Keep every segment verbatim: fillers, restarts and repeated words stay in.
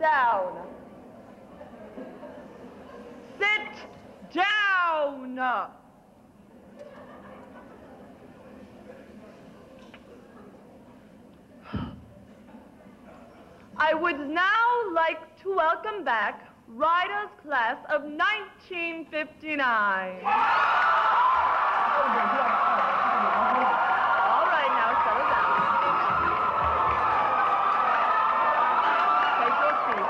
down. Sit down. I would now like to welcome back Ryder's class of nineteen fifty-nine. All right, now settle down. Take your seat.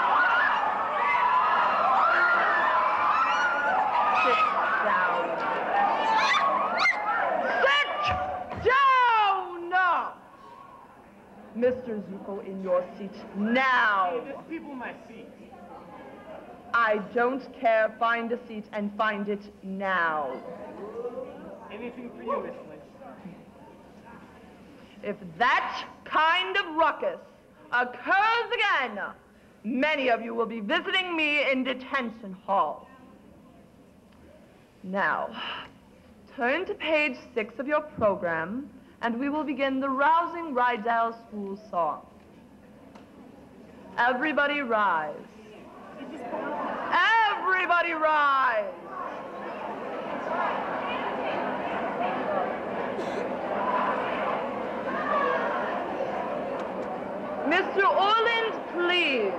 Sit down. Sit down! Mister Zuko, in your seat now. Hey, there's people in my seat. I don't care. Find a seat and find it now. Anything for you, Miss Lynch. If that kind of ruckus occurs again, many of you will be visiting me in detention hall. Now, turn to page six of your program, and we will begin the rousing Rydell School song. Everybody rise. Everybody rise. Mister Orland, please.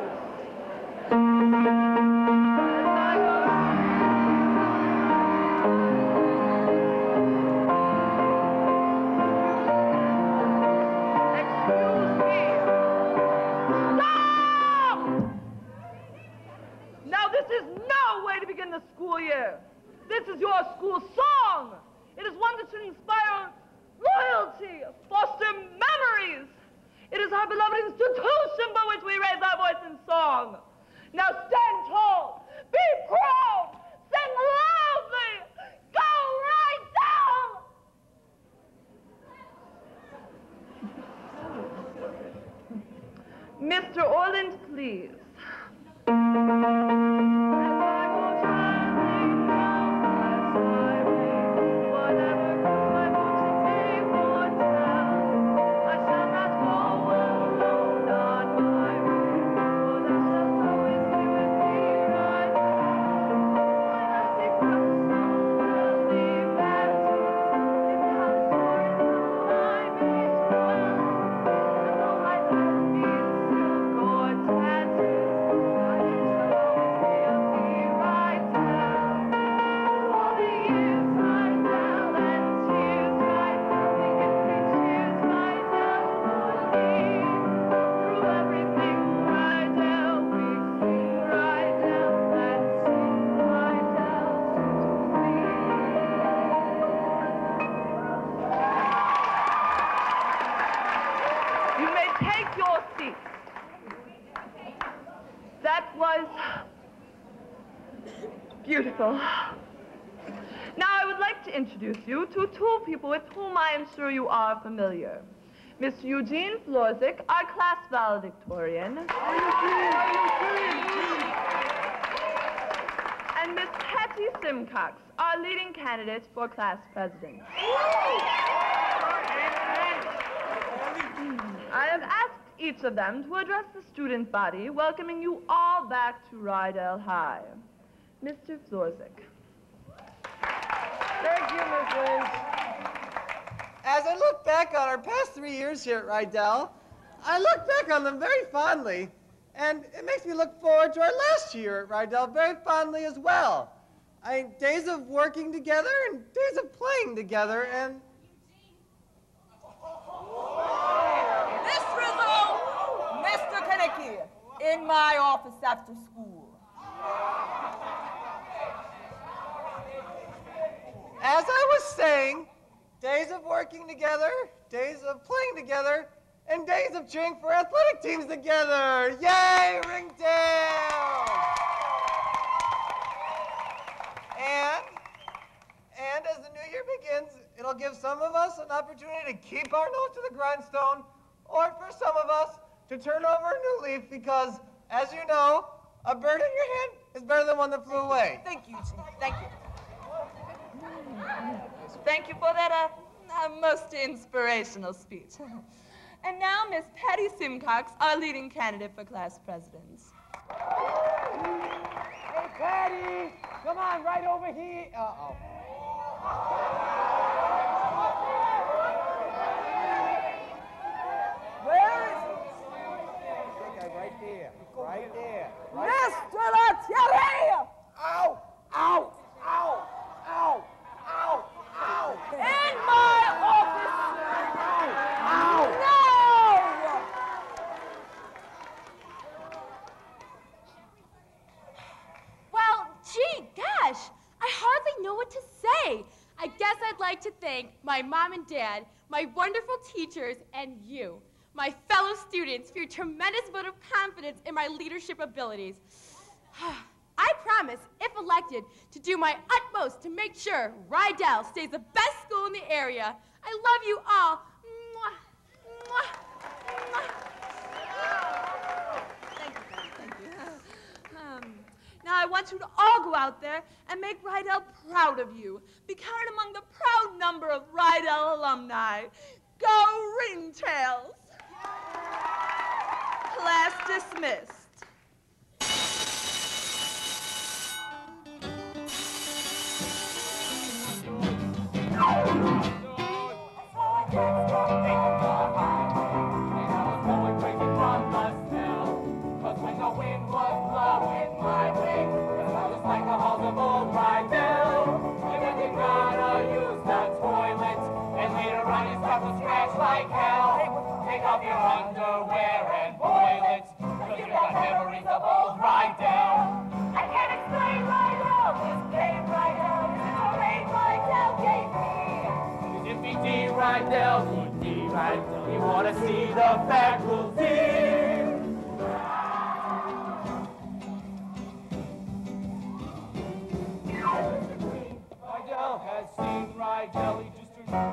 The school year. This is your school song. It is one that should inspire loyalty, foster memories. It is our beloved institution for which we raise our voice in song. Now stand tall, be proud, sing loudly, go right down. Mister Orland, please. Beautiful. Now I would like to introduce you to two people with whom I am sure you are familiar. Mister Eugene Florzik, our class valedictorian. And Miss Patty Simcox, our leading candidate for class president. I have asked each of them to address the student body, welcoming you all back to Rydell High. Mister Florzik. Thank you, Miss Lynch. As I look back on our past three years here at Rydell, I look back on them very fondly, and it makes me look forward to our last year at Rydell very fondly as well. I days of working together and days of playing together, and Miss Rizzo, Mister Kaneki, in my office after school. As I was saying, days of working together, days of playing together, and days of cheering for athletic teams together. Yay, Ringtail! And, and as the new year begins, it'll give some of us an opportunity to keep our nose to the grindstone, or for some of us to turn over a new leaf, because, as you know, a bird in your hand is better than one that flew away. Thank you, Chief. Thank you. Thank you for that uh, uh, most inspirational speech. And now Miss Patty Simcox, our leading candidate for class presidents. Hey, Patty, come on, right over here. Uh-oh. Where is he? Okay, right there, right there. Right Mister Latieri! Ow! Ow! Ow! Ow! Ow! Ow! In my office! Ow! No! Well, gee, gosh, I hardly know what to say. I guess I'd like to thank my mom and dad, my wonderful teachers, and you, my fellow students, for your tremendous vote of confidence in my leadership abilities. I promise, if elected, to do my utmost to make sure Rydell stays the best school in the area. I love you all. Mwah, mwah, mwah. Thank you, thank you. Um, now I want you to all go out there and make Rydell proud of you. Be counted among the proud number of Rydell alumni. Go Ringtails! Class dismissed. Like hell, take off your underwear and boil it, cause you got memories of old Rydell. I can't explain Rydell, this game Rydell, this is a rain Rydell gave me. Cause if he D Rydell, he D Rydell, you wanna see the faculty. Rydell has seen Rydell, he just turned.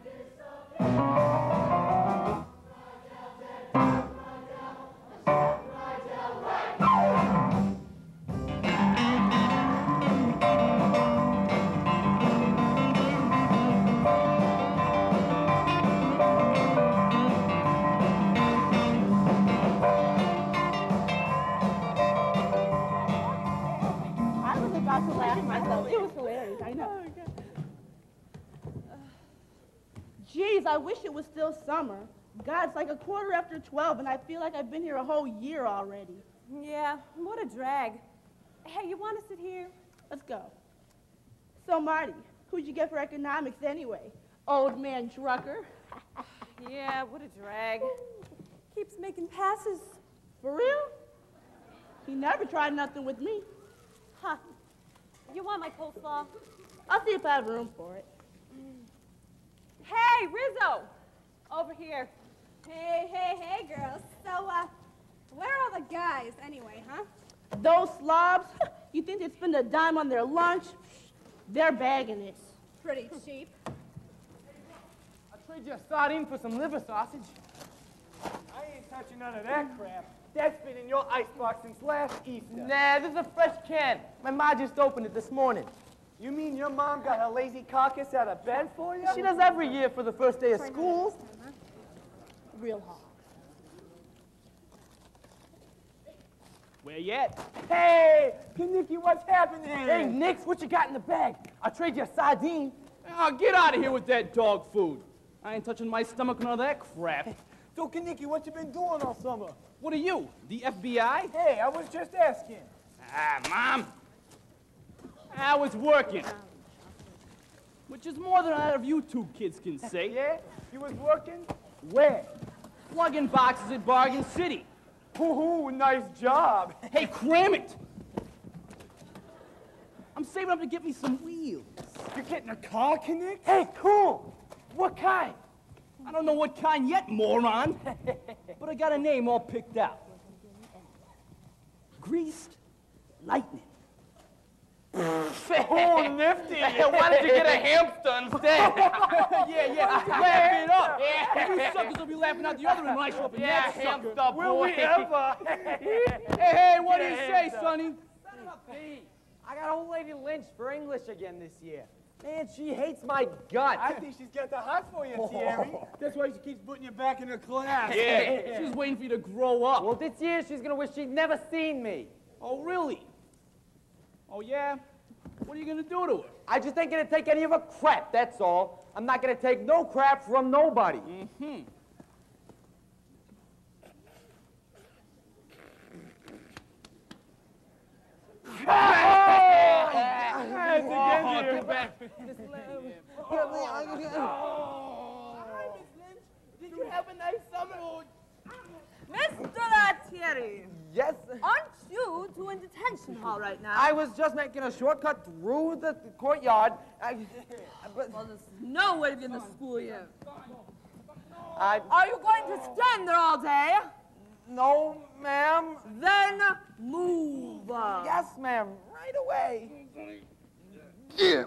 Geez, I wish it was still summer. God, it's like a quarter after twelve, and I feel like I've been here a whole year already. Yeah, what a drag. Hey, you want to sit here? Let's go. So, Marty, who'd you get for economics anyway? Old man Drucker? Yeah, what a drag. Keeps making passes. For real? He never tried nothing with me. Huh. You want my coleslaw? I'll see if I have room for it. Hey, Rizzo! Over here. Hey, hey, hey, girls. So, uh, where are all the guys anyway, huh? Those slobs, you think they'd spend a dime on their lunch? They're bagging it. Pretty cheap. I'll trade you a sardine for some liver sausage. I ain't touching none of that crap. That's been in your icebox since last Easter. Nah, this is a fresh can. My ma just opened it this morning. You mean your mom got her lazy carcass out of bed for you? She does every year for the first day of school. Real hard. Where you at? Hey, Kaniki, what's happening? Hey, Nix, what you got in the bag? I'll trade you a sardine. Oh, get out of here with that dog food. I ain't touching my stomach with none of that crap. So, Kaniki, what you been doing all summer? What are you, the F B I? Hey, I was just asking. Ah, Mom. I was working. Which is more than either of you two kids can say. Yeah? You was working? Where? Plugging boxes at Bargain City. Ooh, nice job. Hey, cram it! I'm saving up to get me some wheels. You're getting a car, Kanik? Hey, cool. What kind? I don't know what kind yet, moron. But I got a name all picked out. Greased Lightning. Oh, nifty. Why don't you get a hamster instead? yeah, yeah, laugh it up. Yeah. You suckers will be laughing out the other end when I show up in Yeah, that sucker. hamster, Will we ever? Hey, hey, what do you say, Sonny? Son of a bee. I got old lady lynched for English again this year. Man, she hates my guts. I think she's got the hots for you, Thierry. That's why she keeps putting you back in her class. Yeah, she's waiting for you to grow up. Well, this year she's gonna wish she'd never seen me. Oh, really? Oh, yeah? What are you gonna do to her? I just ain't gonna take any of her crap, that's all. I'm not gonna take no crap from nobody. Mm-hmm. Did you have a nice summer? Mister Latieri, Yes? aren't you two in detention hall right now? I was just making a shortcut through the courtyard. I, but Well, there's no way to be in the school year. I... Are you going to stand there all day? No, ma'am. Then move. Yes, ma'am. Right away. Yeah.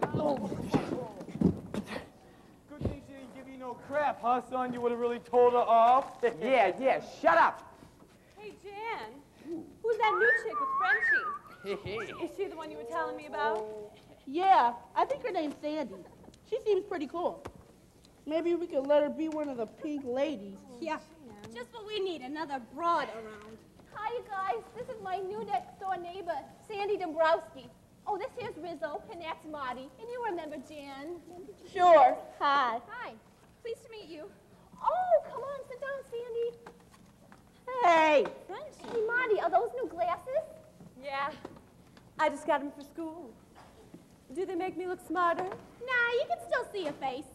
Good thing she didn't give you no crap, huh, son? You would have really told her off. yeah, yeah, shut up. Hey, Jan. Who's that new chick with Frenchie? Is she the one you were telling me about? Yeah, I think her name's Sandy. She seems pretty cool. Maybe we could let her be one of the pink ladies. Yeah, just what we need, another broad around. Hi, you guys. This is my new next door neighbor, Sandy Dombrowski. Oh, this here's Rizzo, and that's Marty. And you remember Jan? Sure. Hi. Hi. Pleased to meet you. Oh, come on, sit down, Sandy. Hey. Hey, Marty, are those new glasses? Yeah. I just got them for school. Do they make me look smarter? Nah, you can still see your face.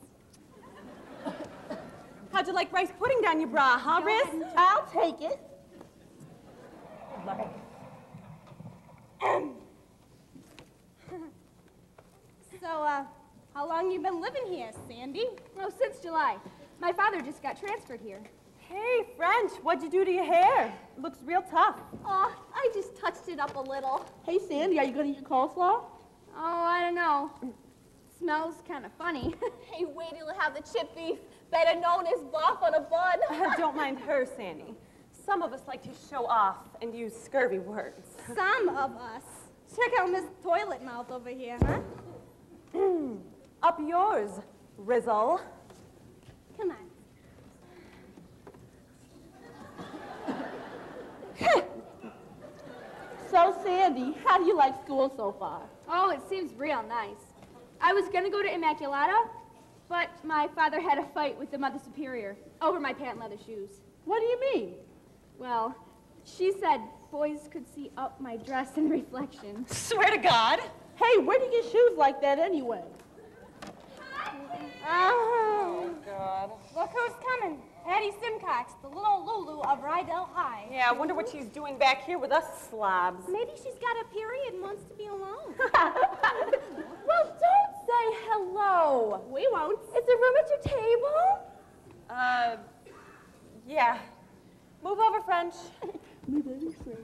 How'd you like rice pudding down your bra, huh, Riz? I'll take it. So, uh, how long you been living here, Sandy? Oh, since July. My father just got transferred here. Hey, French, what'd you do to your hair? It looks real tough. Oh, I just touched it up a little. Hey, Sandy, are you going to eat your coleslaw? Oh, I don't know. Smells kind of funny. Hey, wait till you have the chip beef, better known as Boff on a bun. Don't mind her, Sandy. Some of us like to show off and use scurvy words. Some of us. Check out Miss Toilet Mouth over here, huh? Up yours, Rizzle. Come on. So, Sandy, how do you like school so far? Oh, it seems real nice. I was gonna go to Immaculata, but my father had a fight with the Mother Superior over my patent leather shoes. What do you mean? Well, she said boys could see up my dress in reflection. Swear to God. Hey, where do you get shoes like that anyway? Oh, God. look who's coming. Patty Simcox, the little Lulu of Rydell High. Yeah, I wonder what she's doing back here with us slobs. Maybe she's got a period and wants to be alone. Well, don't say hello. We won't. Is there room at your table? Uh, yeah. Move over, French. Me very French.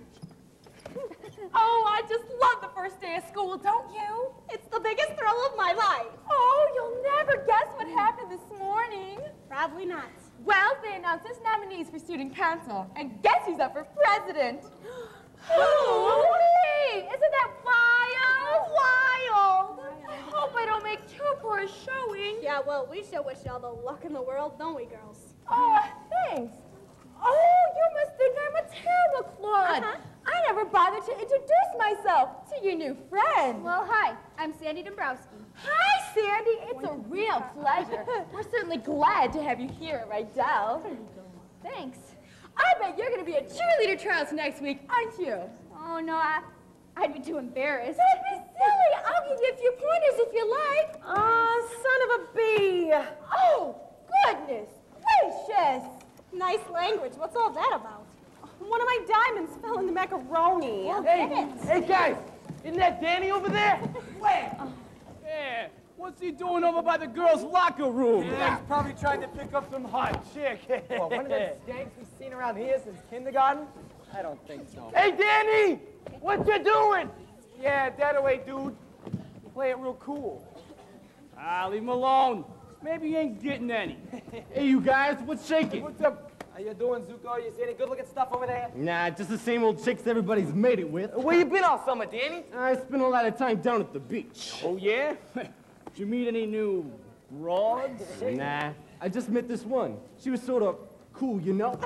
Oh, I just love the first day of school, don't you? It's the biggest thrill of my life. Oh, you'll never guess what happened this morning. Probably not. Well, they announced his nominees for student council, and guess who's up for president? Who? Me! Isn't that wild? Wild! I hope I don't make too poor a showing. Yeah, well, we sure wish you all the luck in the world, don't we, girls? Oh, thanks. Oh, you must think I'm a terrible clod. Uh-huh. I never bothered to introduce myself to your new friend. Well, hi. I'm Sandy Dombrowski. Hi, Sandy. It's a real pleasure. We're certainly glad to have you here at Rydell. Thanks. I bet you're going to be at cheerleader trials next week, aren't you? Oh, no, I, I'd be too embarrassed. Don't be silly. I'll give you a few pointers if you like. Oh, son of a bee. Oh, goodness gracious. Nice language. What's all that about? One of my diamonds fell in the macaroni. Hey, hey, guys, isn't that Danny over there? Wait. Yeah, what's he doing over by the girls' locker room? Yeah, he's probably trying to pick up some hot chick. Well, one of them skanks we've seen around here since kindergarten? I don't think so. Hey, Danny! What you doing? Yeah, that away, dude. Play it real cool. Ah, leave him alone. Maybe he ain't getting any. Hey, you guys, what's shaking? What's up? How you doing, Zuko? You see any good-looking stuff over there? Nah, just the same old chicks everybody's made it with. Where you been all summer, Danny? I spent a lot of time down at the beach. Oh, yeah? Did you meet any new broads? Nah, I just met this one. She was sort of cool, you know?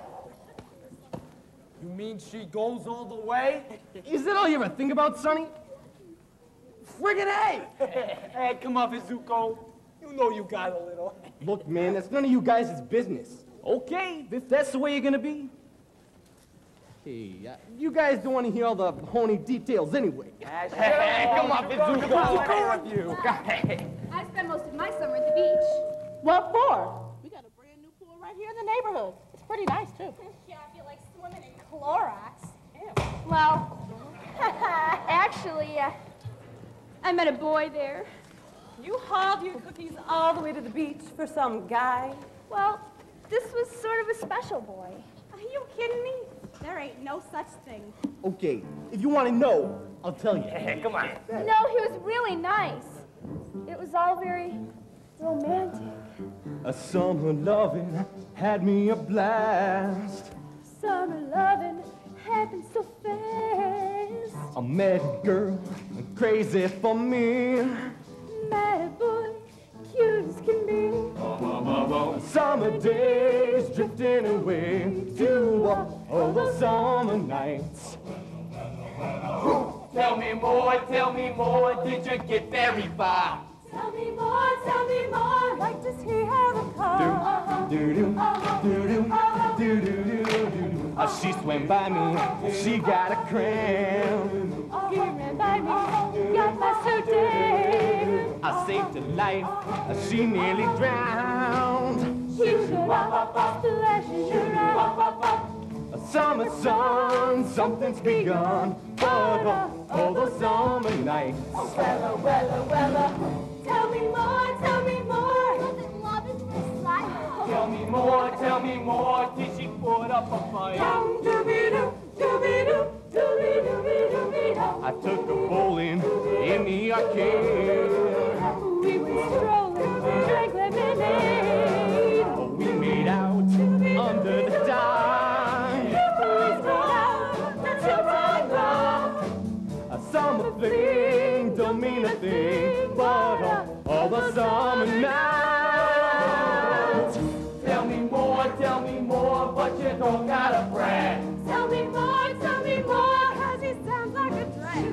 You mean she goes all the way? Is that all you ever think about, Sonny? Friggin' hey! Hey, come on, Zuko. You know you got a little. Look, man, that's none of you guys' business. Okay, if that's the way you're gonna be. Hey, uh, you guys don't want to hear all the horny details anyway. Hey, come on, Zuko. What's wrong with you? I spent most of my summer at the beach. What for? We got a brand new pool right here in the neighborhood. It's pretty nice, too. Yeah, I feel like swimming in Clorox. Well, actually, uh, I met a boy there. You hauled your cookies all the way to the beach for some guy? Well, this was sort of a special boy. Are you kidding me? There ain't no such thing. Okay, if you want to know, I'll tell you. Hey, come on. No, he was really nice. It was all very romantic. A summer loving had me a blast. Summer loving happened so fast. I met a girl crazy for me. Mad boy, cute as can be. Summer days drifting away to all the summer nights. Tell me more, tell me more, did you get very far? Tell me more, tell me more, like does he have a car? Do do do do do do do do. Uh, she swam by me, she got a cramp. He ran by me, got my so damn. I saved her life, uh, she nearly drowned. He showed up, splashing around. A summer sun, something's begun. But uh, all the summer nights. Wella, wella, wella. Tell me more, tell me more. Doesn't love is recital. Tell me more, tell me more, did she put up a fight? Dum dooby-doo, dooby-doo, dooby-dooby-dooby-doo. I took her bowling in the arcade. We went strolling, drank lemonade. Oh, we made out under the dime. Boys made out until dawn. A summer fling don't mean a thing, but uh, all the summer nights. Tell me more, tell me more, but you don't gotta brag. Tell me more, tell me more, cause he sounds like a drag.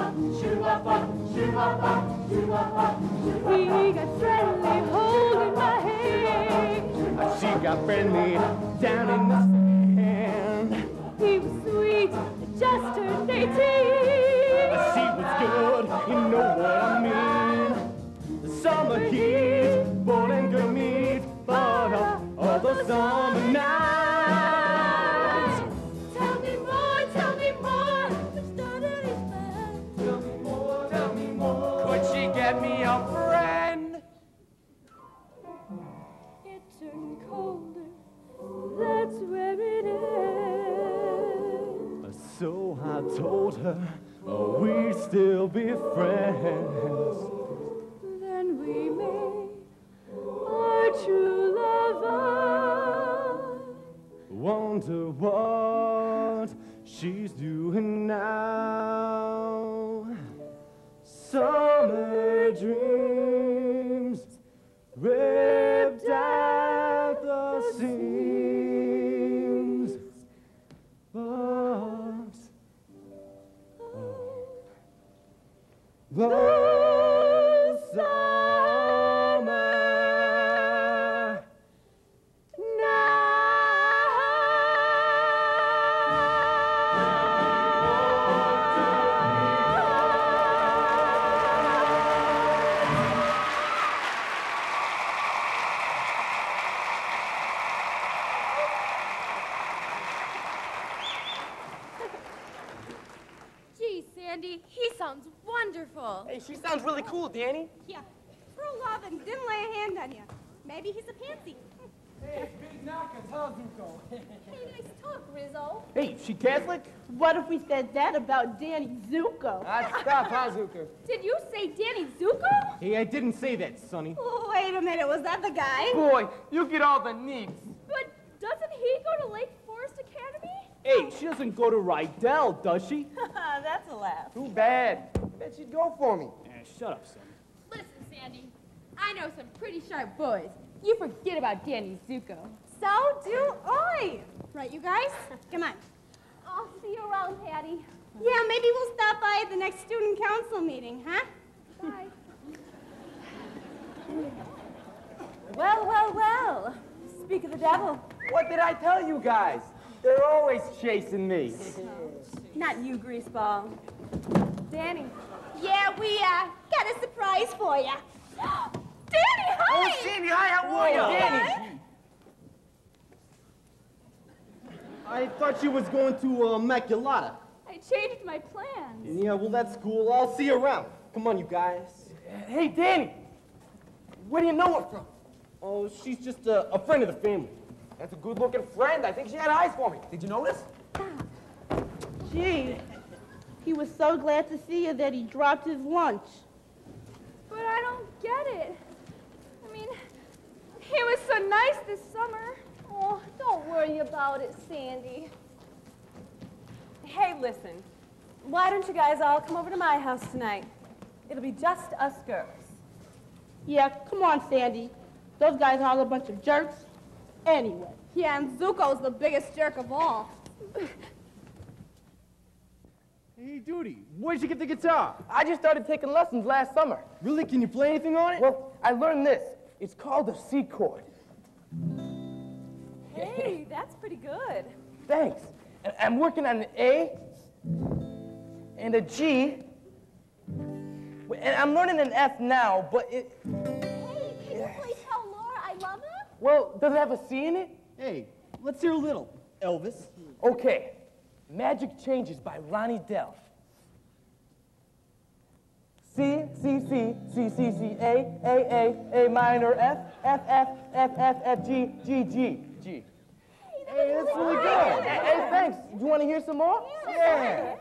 He got friendly holding my hand. She got friendly down in the sand. He was sweet, just turned eighteen. She was good, you know what I mean. The summer heat, born and good meat, but uh, all the summer nights. Tell me more, tell me more, which started his mind. Tell me more, tell me more. Could she get me a friend? It turned colder, that's where it ends. So I told her, oh, we'd still be friends. Then we made our true love. Wonder what she's doing now. Summer dreams ripped at the seams, but the summer Gee, Sandy, he sounds wonderful. Hey, she sounds really cool, Danny. Yeah, true love and didn't lay a hand on you. Maybe he's a pansy. Hey, it's Big Knockers, huh, Zuko? Hey, nice talk, Rizzo. Hey, she Catholic? What if we said that about Danny Zuko? Ah, stop, huh, Zuko? Did you say Danny Zuko? Hey, I didn't say that, Sonny. Oh, wait a minute, was that the guy? Boy, you get all the needs. But doesn't he go to Lake Forest Academy? Hey, she doesn't go to Rydell, does she? That's a laugh. Too bad. I bet she'd go for me. Eh, shut up, son. Listen, Sandy. Sandy. I know some pretty sharp boys. You forget about Danny Zuko. So do I. Right, you guys? Come on. I'll see you around, Patty. Yeah, maybe we'll stop by at the next student council meeting, huh? Bye. Well, well, well. Speak of the devil. What did I tell you guys? They're always chasing me. Not you, greaseball. Danny. Yeah, we uh, got a surprise for you. Danny, hi! Oh, Sandy, hi, how are you? Danny. I thought you was going to uh, Immaculata. I changed my plans. Yeah, well, that's cool. I'll see you around. Come on, you guys. Hey, Danny. Where do you know her from? Oh, she's just a, a friend of the family. That's a good-looking friend. I think she had eyes for me. Did you notice? Gee, he was so glad to see you that he dropped his lunch. But I don't get it. I mean, he was so nice this summer. Oh, don't worry about it, Sandy. Hey, listen. Why don't you guys all come over to my house tonight? It'll be just us girls. Yeah, come on, Sandy. Those guys are all a bunch of jerks. Anyway. Yeah, and Zuko's the biggest jerk of all. Hey, Duty, where'd you get the guitar? I just started taking lessons last summer. Really? Can you play anything on it? Well, I learned this. It's called the C chord. Hey, that's pretty good. Thanks. And I'm working on an A and a G. And I'm learning an F now, but it... Hey, can you please tell Laura I love her? Well, does it have a C in it? Hey, let's hear a little, Elvis. Okay. Magic Changes by Ronnie Delph. C, C, C, C, C, C, A, A, A, A minor, F, F, F, F, F, F, G, G, G, G. Hey, that's really good. Hey, hey, thanks. You want to hear some more? Yeah.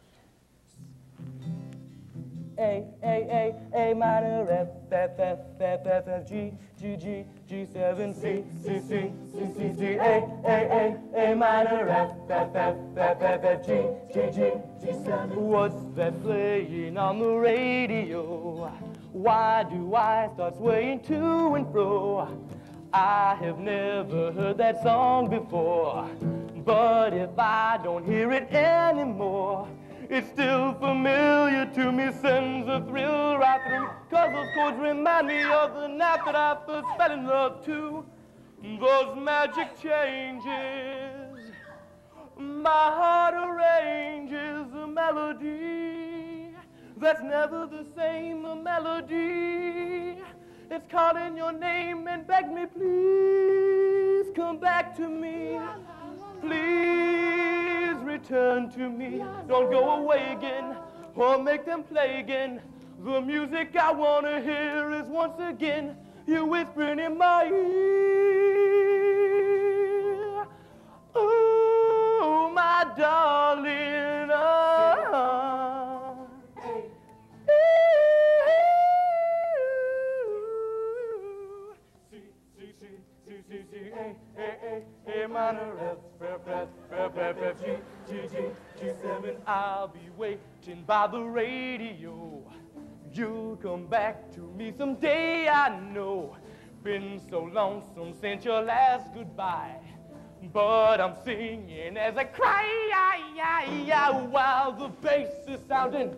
A, A, A, A minor, F, F, F, F, F, F, G, G, G, G, seven, C, C, C, C, C, C, A, A, A, A minor, F, F, F, F, F, F, G, G, G, G, seven. What's that playing on the radio? Why do I start swaying to and fro? I have never heard that song before, but if I don't hear it anymore, it's still familiar to me, sends a thrill right through. Cause those chords remind me of the night that I first fell in love too. Those magic changes, my heart arranges a melody that's never the same, a melody. It's calling your name and beg me, please come back to me. Please return to me. Don't go away again or make them play again. The music I want to hear is once again you whispering in my ear. Oh, my darling. Oh. A minor, F, F, F, F, F, F, G, G, G, G, seven. I'll be waiting by the radio. You'll come back to me someday, I know. Been so lonesome since your last goodbye. But I'm singing as I cry, while the bass is sounding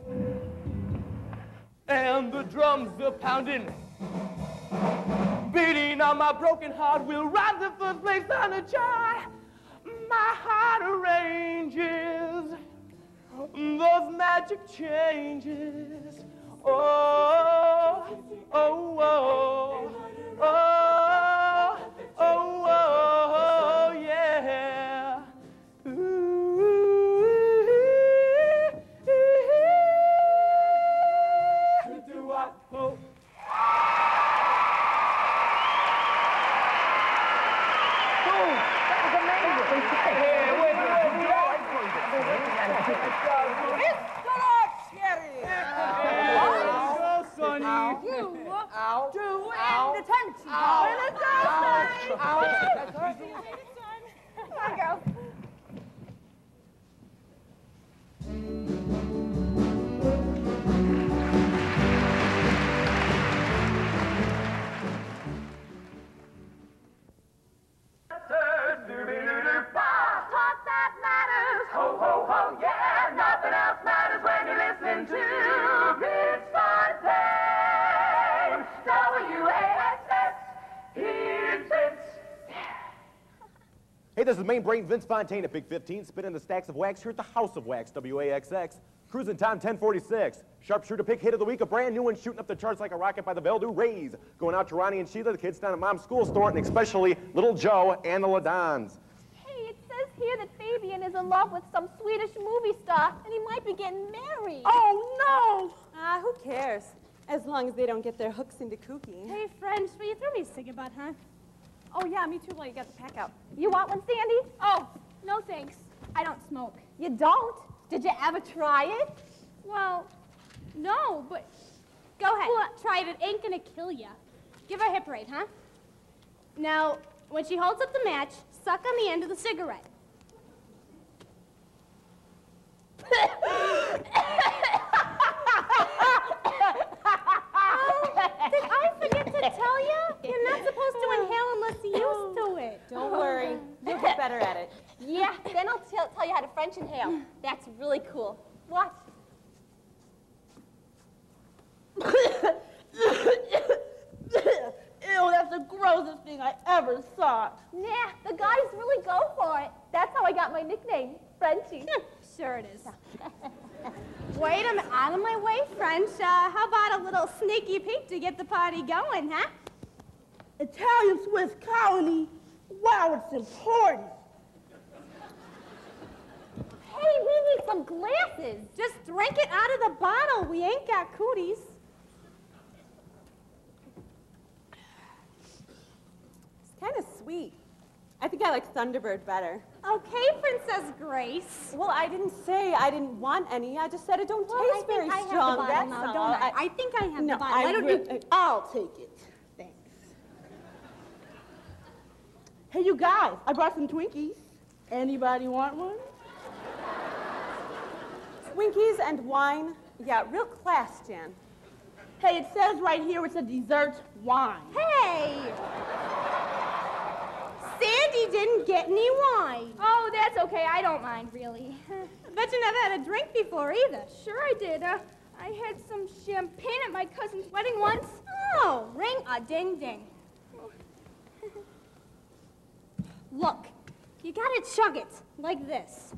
and the drums are pounding. Beating on my broken heart will rhyme the first place on a chart. My heart arranges those magic changes. Oh, oh, oh, oh, oh, oh, yeah. Ooh, do I hope? Ow. To Ow. end detention. Ow. When it's all Ow. done. Ow. That's all right. Come on, girls. this is main brain Vince Fontaine at Big fifteen, spinning the stacks of wax here at the House of Wax, W A X X. Cruising time ten forty-six. Sharpshooter pick hit of the week, a brand new one shooting up the charts like a rocket by the Veldu Rays. Going out to Ronnie and Sheila, the kids down at Mom's school store, and especially little Joe and the Ladons. Hey, it says here that Fabian is in love with some Swedish movie star, and he might be getting married. Oh, no! Ah, who cares? As long as they don't get their hooks into Kooky. Hey, French, will you throw me a cigarette, huh? Oh, yeah, me too, while you got the pack out. You want one, Sandy? Oh, no thanks. I don't smoke. You don't? Did you ever try it? Well, no, but go ahead. Well, try it. It ain't gonna kill ya. Give her a hip raid, huh? Now, when she holds up the match, suck on the end of the cigarette. Oh, did I forget to tell you? You're not supposed to inhale unless you're used to it. Don't worry. You'll get better at it. Yeah, then I'll tell tell you how to French inhale. That's really cool. Watch. Ew, that's the grossest thing I ever saw. Nah, the guys really go for it. That's how I got my nickname, Frenchie. Sure it is. Wait a minute, out of my way, French. Uh, how about a little sneaky peek to get the party going, huh? Italian Swiss colony. Wow, it's important. Hey, we need some glasses. Just drink it out of the bottle. We ain't got cooties. It's kind of sweet. I think I like Thunderbird better. Okay, Princess Grace. Well, I didn't say I didn't want any. I just said it don't Well, taste I very think I have strong. the bottle That's now, all. don't I? I think I have no, the bottle. I Why don't re- you... I'll take it. Thanks. Hey, you guys, I brought some Twinkies. Anybody want one? Twinkies and wine. Yeah, real class, Jan. Hey, it says right here it's a dessert wine. Hey! Sandy didn't get any wine. Oh, that's okay. I don't mind, really. Bet you never had a drink before either. Sure I did. Uh, I had some champagne at my cousin's wedding once. Oh, ring a ding ding. Look, you gotta chug it like this.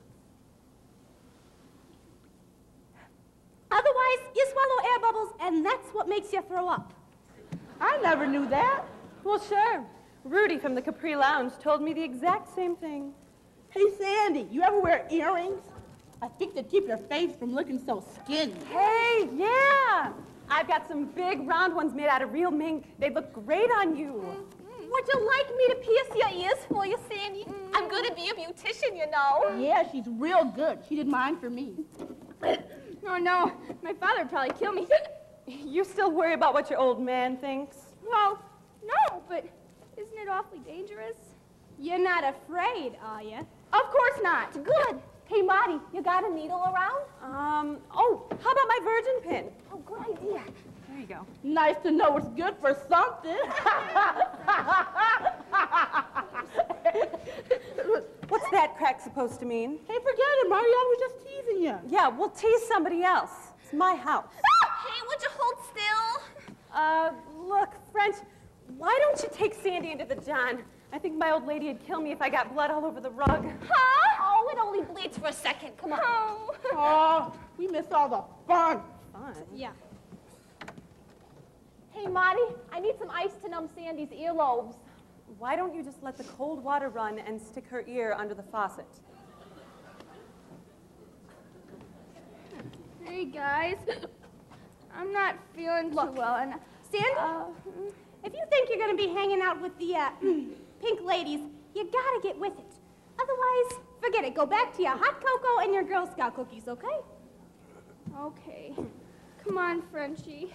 Otherwise, you swallow air bubbles, and that's what makes you throw up. I never knew that. Well, sure. Rudy from the Capri Lounge told me the exact same thing. Hey, Sandy, you ever wear earrings? I think they keep your face from looking so skinny. Hey, yeah! I've got some big round ones made out of real mink. They look great on you. Mm-hmm. Would you like me to pierce your ears for you, Sandy? Mm-hmm. I'm going to be a beautician, you know. Yeah, she's real good. She did mine for me. Oh, no. My father would probably kill me. You still worry about what your old man thinks? Well, no, but isn't it awfully dangerous? You're not afraid, are you? Of course not. Good. Hey, Marty, you got a needle around? Um, oh, how about my virgin pin? Oh, good idea. There you go. Nice to know it's good for something. What's that crack supposed to mean? Hey, forget it, Mario. I was just teasing you. Yeah, we'll tease somebody else. It's my house. Hey, would you hold still? Uh, look, French, why don't you take Sandy into the John? I think my old lady would kill me if I got blood all over the rug. Huh? Oh, it only bleeds for a second. Come on. Oh, oh we missed all the fun. Fun? Yeah. Hey, Marty, I need some ice to numb Sandy's earlobes. Why don't you just let the cold water run and stick her ear under the faucet? Hey, guys. I'm not feeling too well. And Sandy, uh, if you think you're going to be hanging out with the uh, pink ladies, you got to get with it. Otherwise, forget it. Go back to your hot cocoa and your Girl Scout cookies, okay? okay. Come on, Frenchie.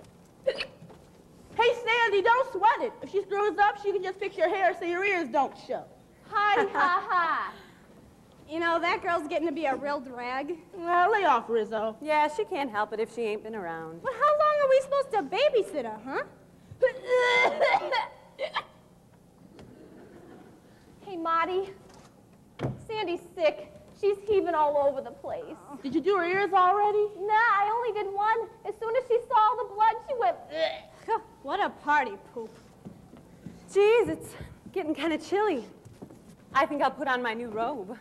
Hey, Sandy, don't sweat it. If she screws up, she can just fix your hair so your ears don't show. Hi, ha, ha. You know, that girl's getting to be a real drag. Well, lay off, Rizzo. Yeah, she can't help it if she ain't been around. Well, how long are we supposed to babysit her, huh? Hey, Marty. Sandy's sick. She's heaving all over the place. Did you do her ears already? Nah, I only did one. As soon as she saw the blood, she went, ugh. What a party poop. Geez, it's getting kind of chilly. I think I'll put on my new robe.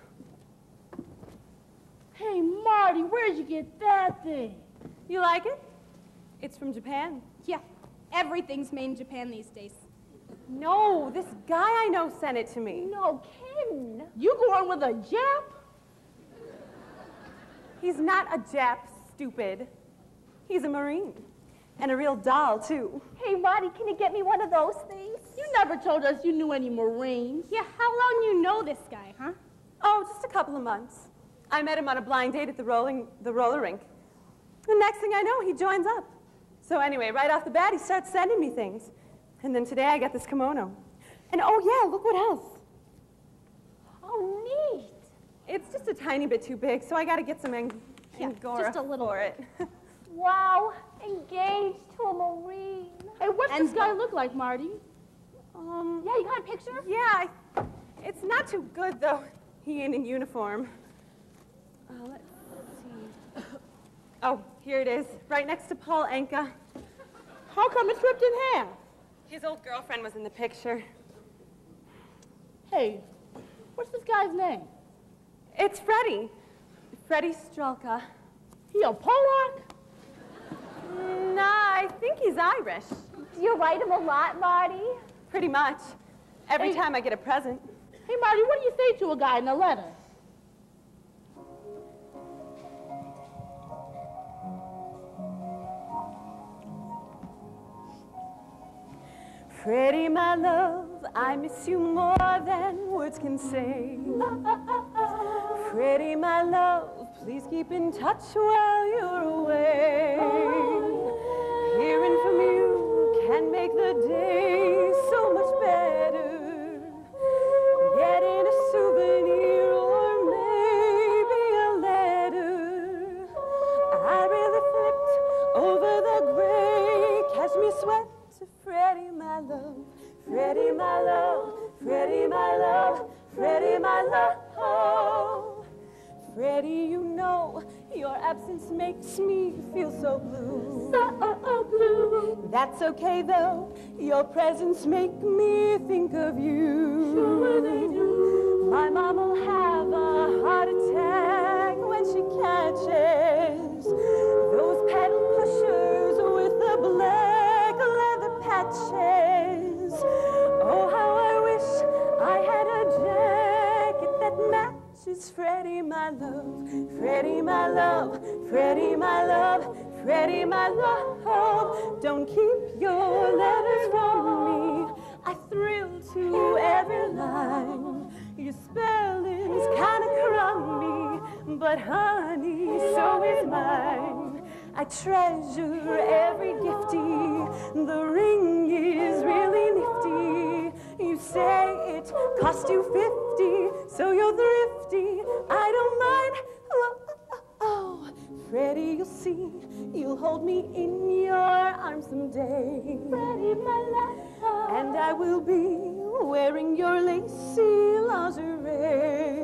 Hey, Marty, where'd you get that thing? You like it? It's from Japan. Yeah, everything's made in Japan these days. No, this guy I know sent it to me. No, Ken. You going with a Jap? He's not a Jap, stupid. He's a Marine. And a real doll, too. Hey, Marty, can you get me one of those things? You never told us you knew any Marines. Yeah, how long you know this guy, huh? Oh, just a couple of months. I met him on a blind date at the, rolling, the roller rink. The next thing I know, he joins up. So anyway, right off the bat, he starts sending me things. And then today I got this kimono. And oh yeah, look what else. Oh, neat. It's just a tiny bit too big, so I got to get some ang Yeah, Angora just a little for it. Wow, engaged to a Marine. Hey, what's And this guy look like, Marty? Um, Yeah, you got a picture? yeah, I, it's not too good, though. He ain't in uniform. Uh, let's see. Oh, here it is, right next to Paul Anka. How come it's ripped in half? His old girlfriend was in the picture. Hey, what's this guy's name? It's Freddie. Freddie Strelka. He a Polak? Nah, I think he's Irish. Do you write him a lot, Marty? Pretty much. Every Hey. time I get a present. Hey, Marty, what do you say to a guy in a letter? Freddie, my love, I miss you more than words can say. Freddie, my love, please keep in touch while you're away. Hearing from you can make the day so much better. Getting a souvenir or maybe a letter. I really flipped over the gray cashmere sweat to Freddie, my love. Freddie, my love. Freddie, my love. Freddie, my love. Freddie, you know your absence makes me feel so blue. So blue. That's okay though. Your presence make me think of you. Sure they do. My mom'll have a heart attack when she catches those pedal pushers with the black leather patches. Oh, how I wish I had a jacket that matches. Freddie, my love. Freddie, my love. Freddie, my love. Freddie, my love. Don't keep your letters from me. I thrill to every line. Your spelling's kinda crummy, but honey, so is mine. I treasure every gifty. The ring is really nifty. You say it cost you fifty, so you're thrifty. I don't mind. Oh, oh, oh. Freddie, you'll see, you'll hold me in your arms someday. Freddie, my love. And I will be wearing your lacy lingerie.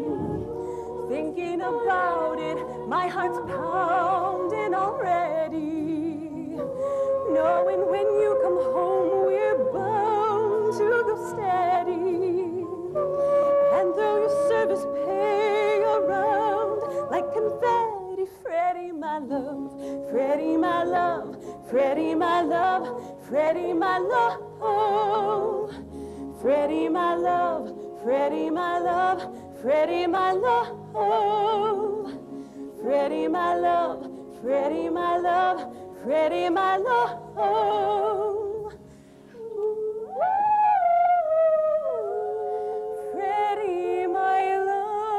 Thinking about it, my heart's pounding already. Knowing when you come home, we're bound to go steady. And throw your service pay around like confetti. Freddie, my love. Freddie, my love. Freddie, my love. Freddie, my love. Freddie, my love. Freddie, my love. Freddie, my love. Freddie, my love. Freddie, my love. Freddie, my love. Freddie, my love.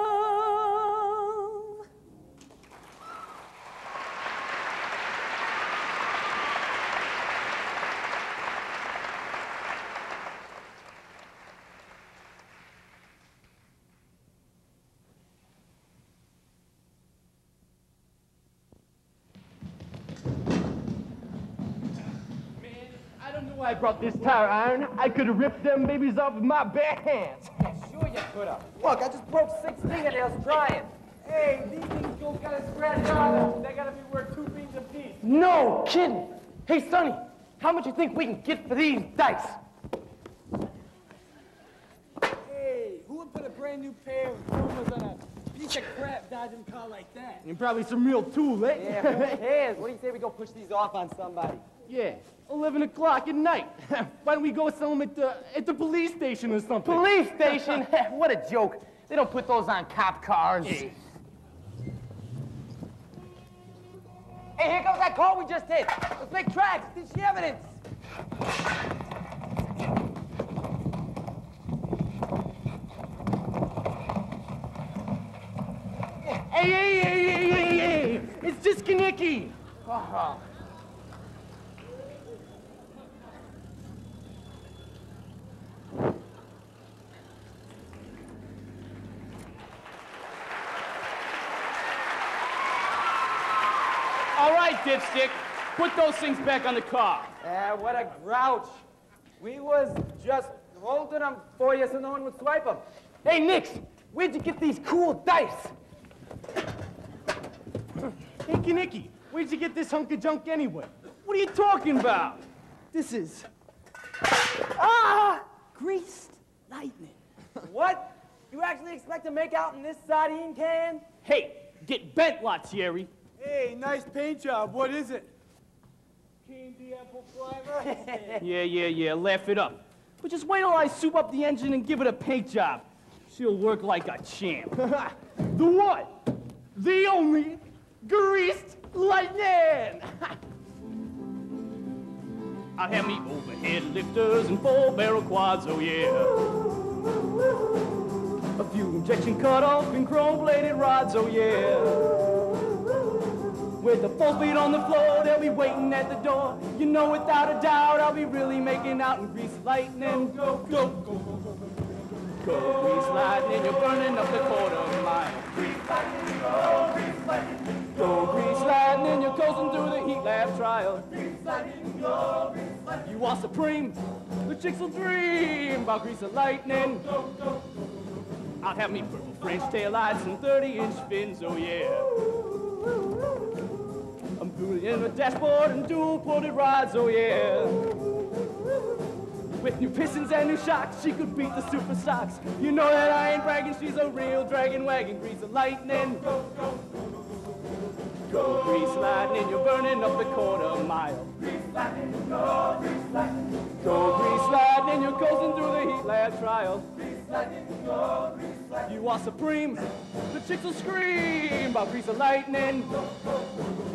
I brought this tire iron. I could have ripped them babies off with my bare hands. Yeah, sure you could have. Look, I just broke six fingernails drying. Hey, these things don't gotta scratch on them. They gotta be worth two beans apiece. No kidding. Hey, Sonny, how much you think we can get for these dice? Hey, who would put a brand new pair of Pumas on a piece of crap dodging car like that. And probably some real tool, eh? Yeah, who cares? What do you say we go push these off on somebody? Yeah, eleven o'clock at night. Why don't we go sell them at the, at the police station or something? Police station? What a joke. They don't put those on cop cars. Yeah. Hey, here comes that car we just hit. Let's make tracks. Ditch the evidence. Hey, hey, hey, hey, hey, hey! It's just Kaneki! Oh. All right, dipstick. Put those things back on the car. Yeah, what a grouch. We was just holding them for you so no one would swipe them. Hey, Nix, where'd you get these cool dice? Hey, Kaneki, where'd you get this hunk of junk anyway? What are you talking about? This is... Ah! greased lightning. What? You actually expect to make out in this sardine can? Hey, get bent, Latieri. Hey, nice paint job. What is it? Candy apple flavor? Yeah, yeah, yeah, laugh it up. But just wait till I soup up the engine and give it a paint job. She'll work like a champ. The one, the only, greased lightning! I have me overhead lifters and four-barrel quads, oh yeah. A few injection cut-off and chrome-bladed rods, oh yeah. With the full feet on the floor, they'll be waiting at the door. You know, without a doubt, I'll be really making out in grease lightning. Go, go, go, go, go, go, go, grease lightning, you're burning up the quarter mile. Grease lightning, go, grease lightning, go, grease lightning, you're coasting through the heat lab trial. Grease lightning, go, grease lightning, you are supreme. The chicks will dream about grease lightning. Go, go, go, go, I'll have me purple French taillights and thirty-inch fins, oh yeah. I'm pulling in the dashboard and dual-ported rods, oh yeah. With new pistons and new shocks, she could beat the super socks. You know that I ain't bragging, she's a real dragon wagon, grease of lightning. Go, go, go, grease lightning, you're burning up the quarter mile. Grease lightning, go, grease lightning. Go, grease lightning, you're coasting through the heat lab trial. Grease lightning, go, grease lightning. You are supreme, the chicks will scream about grease of lightning. Go, go,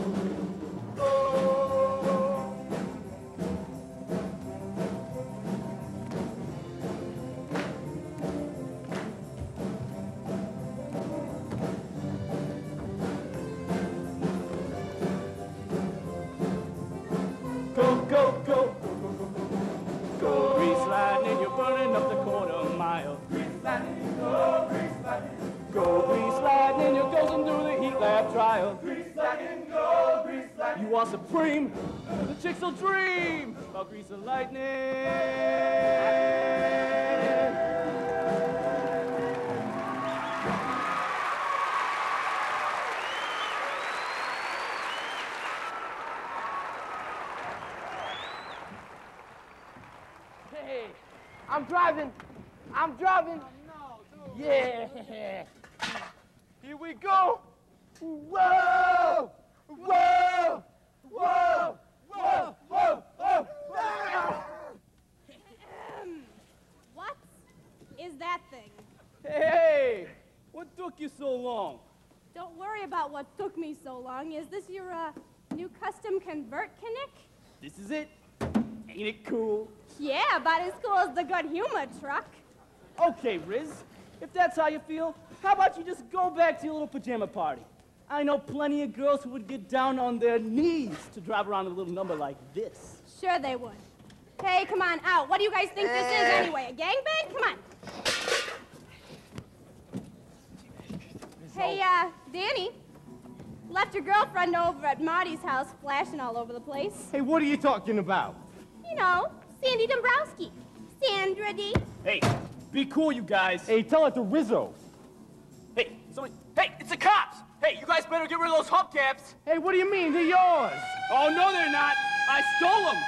Go, go, go, go, grease lightning, you're burning up the quarter mile. Grease lightning, go, grease lightning, go, grease lightning, you're coasting through the heat lab trial. Grease lightning, go, grease lightning, you are supreme, the chicks will dream about grease and lightning. Hey, I'm driving. I'm driving. Oh, no, yeah. Here we go. Whoa! Whoa! Whoa! Whoa! Whoa! Whoa! What is that thing? Hey, what took you so long? Don't worry about what took me so long. Is this your uh, new custom convert, Kinnick? This is it. Ain't it cool? Yeah, about as cool as the Good Humor truck. Okay, Riz, if that's how you feel, how about you just go back to your little pajama party? I know plenty of girls who would get down on their knees to drive around a little number like this. Sure they would. Hey, come on, out. What do you guys think this is anyway? A gangbang? Come on. Hey, uh, Danny, left your girlfriend over at Marty's house flashing all over the place. Hey, what are you talking about? You know, Sandy Dombrowski. Sandra D. Hey, be cool, you guys. Hey, tell it to Rizzo. Hey, somebody, hey, it's the cops! Hey, you guys better get rid of those hubcaps. Hey, what do you mean? They're yours. Oh, no, they're not. I stole them.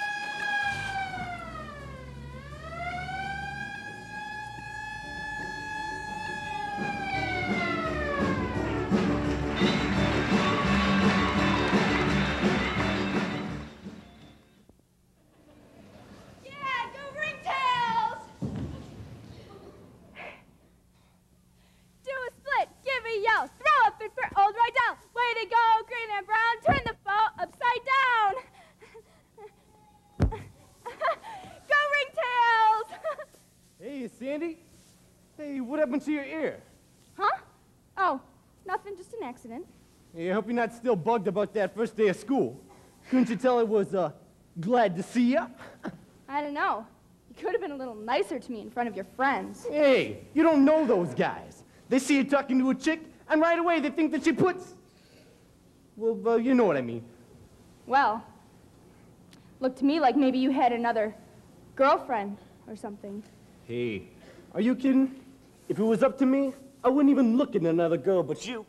Hey, what happened to your ear? Huh? Oh, nothing, just an accident. Hey, I hope you're not still bugged about that first day of school. Couldn't you tell it was, uh, glad to see ya? I don't know. You could have been a little nicer to me in front of your friends. Hey, you don't know those guys. They see you talking to a chick, and right away they think that she puts... Well, uh, you know what I mean. Well, looked to me like maybe you had another girlfriend or something. Hey, are you kidding? If it was up to me, I wouldn't even look at another girl but you.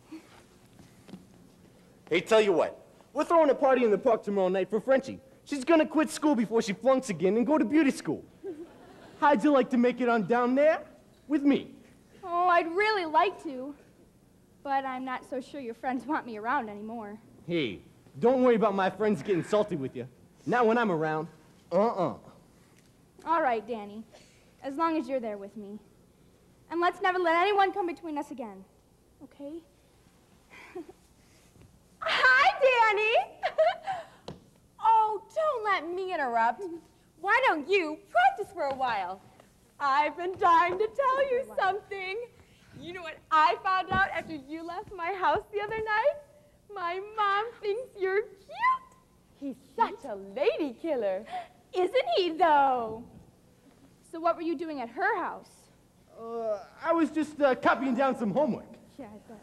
Hey, tell you what. We're throwing a party in the park tomorrow night for Frenchie. She's gonna quit school before she flunks again and go to beauty school. How'd you like to make it on down there with me? Oh, I'd really like to. But I'm not so sure your friends want me around anymore. Hey, don't worry about my friends getting salty with you. Not when I'm around. Uh-uh. All right, Danny. As long as you're there with me. And let's never let anyone come between us again. Okay? Hi, Danny! Oh, don't let me interrupt. Why don't you practice for a while? I've been dying to tell you something. You know what I found out after you left my house the other night? My mom thinks you're cute. He's such a lady killer. Isn't he, though? So what were you doing at her house? Uh, I was just uh, copying down some homework. Yeah, I bet.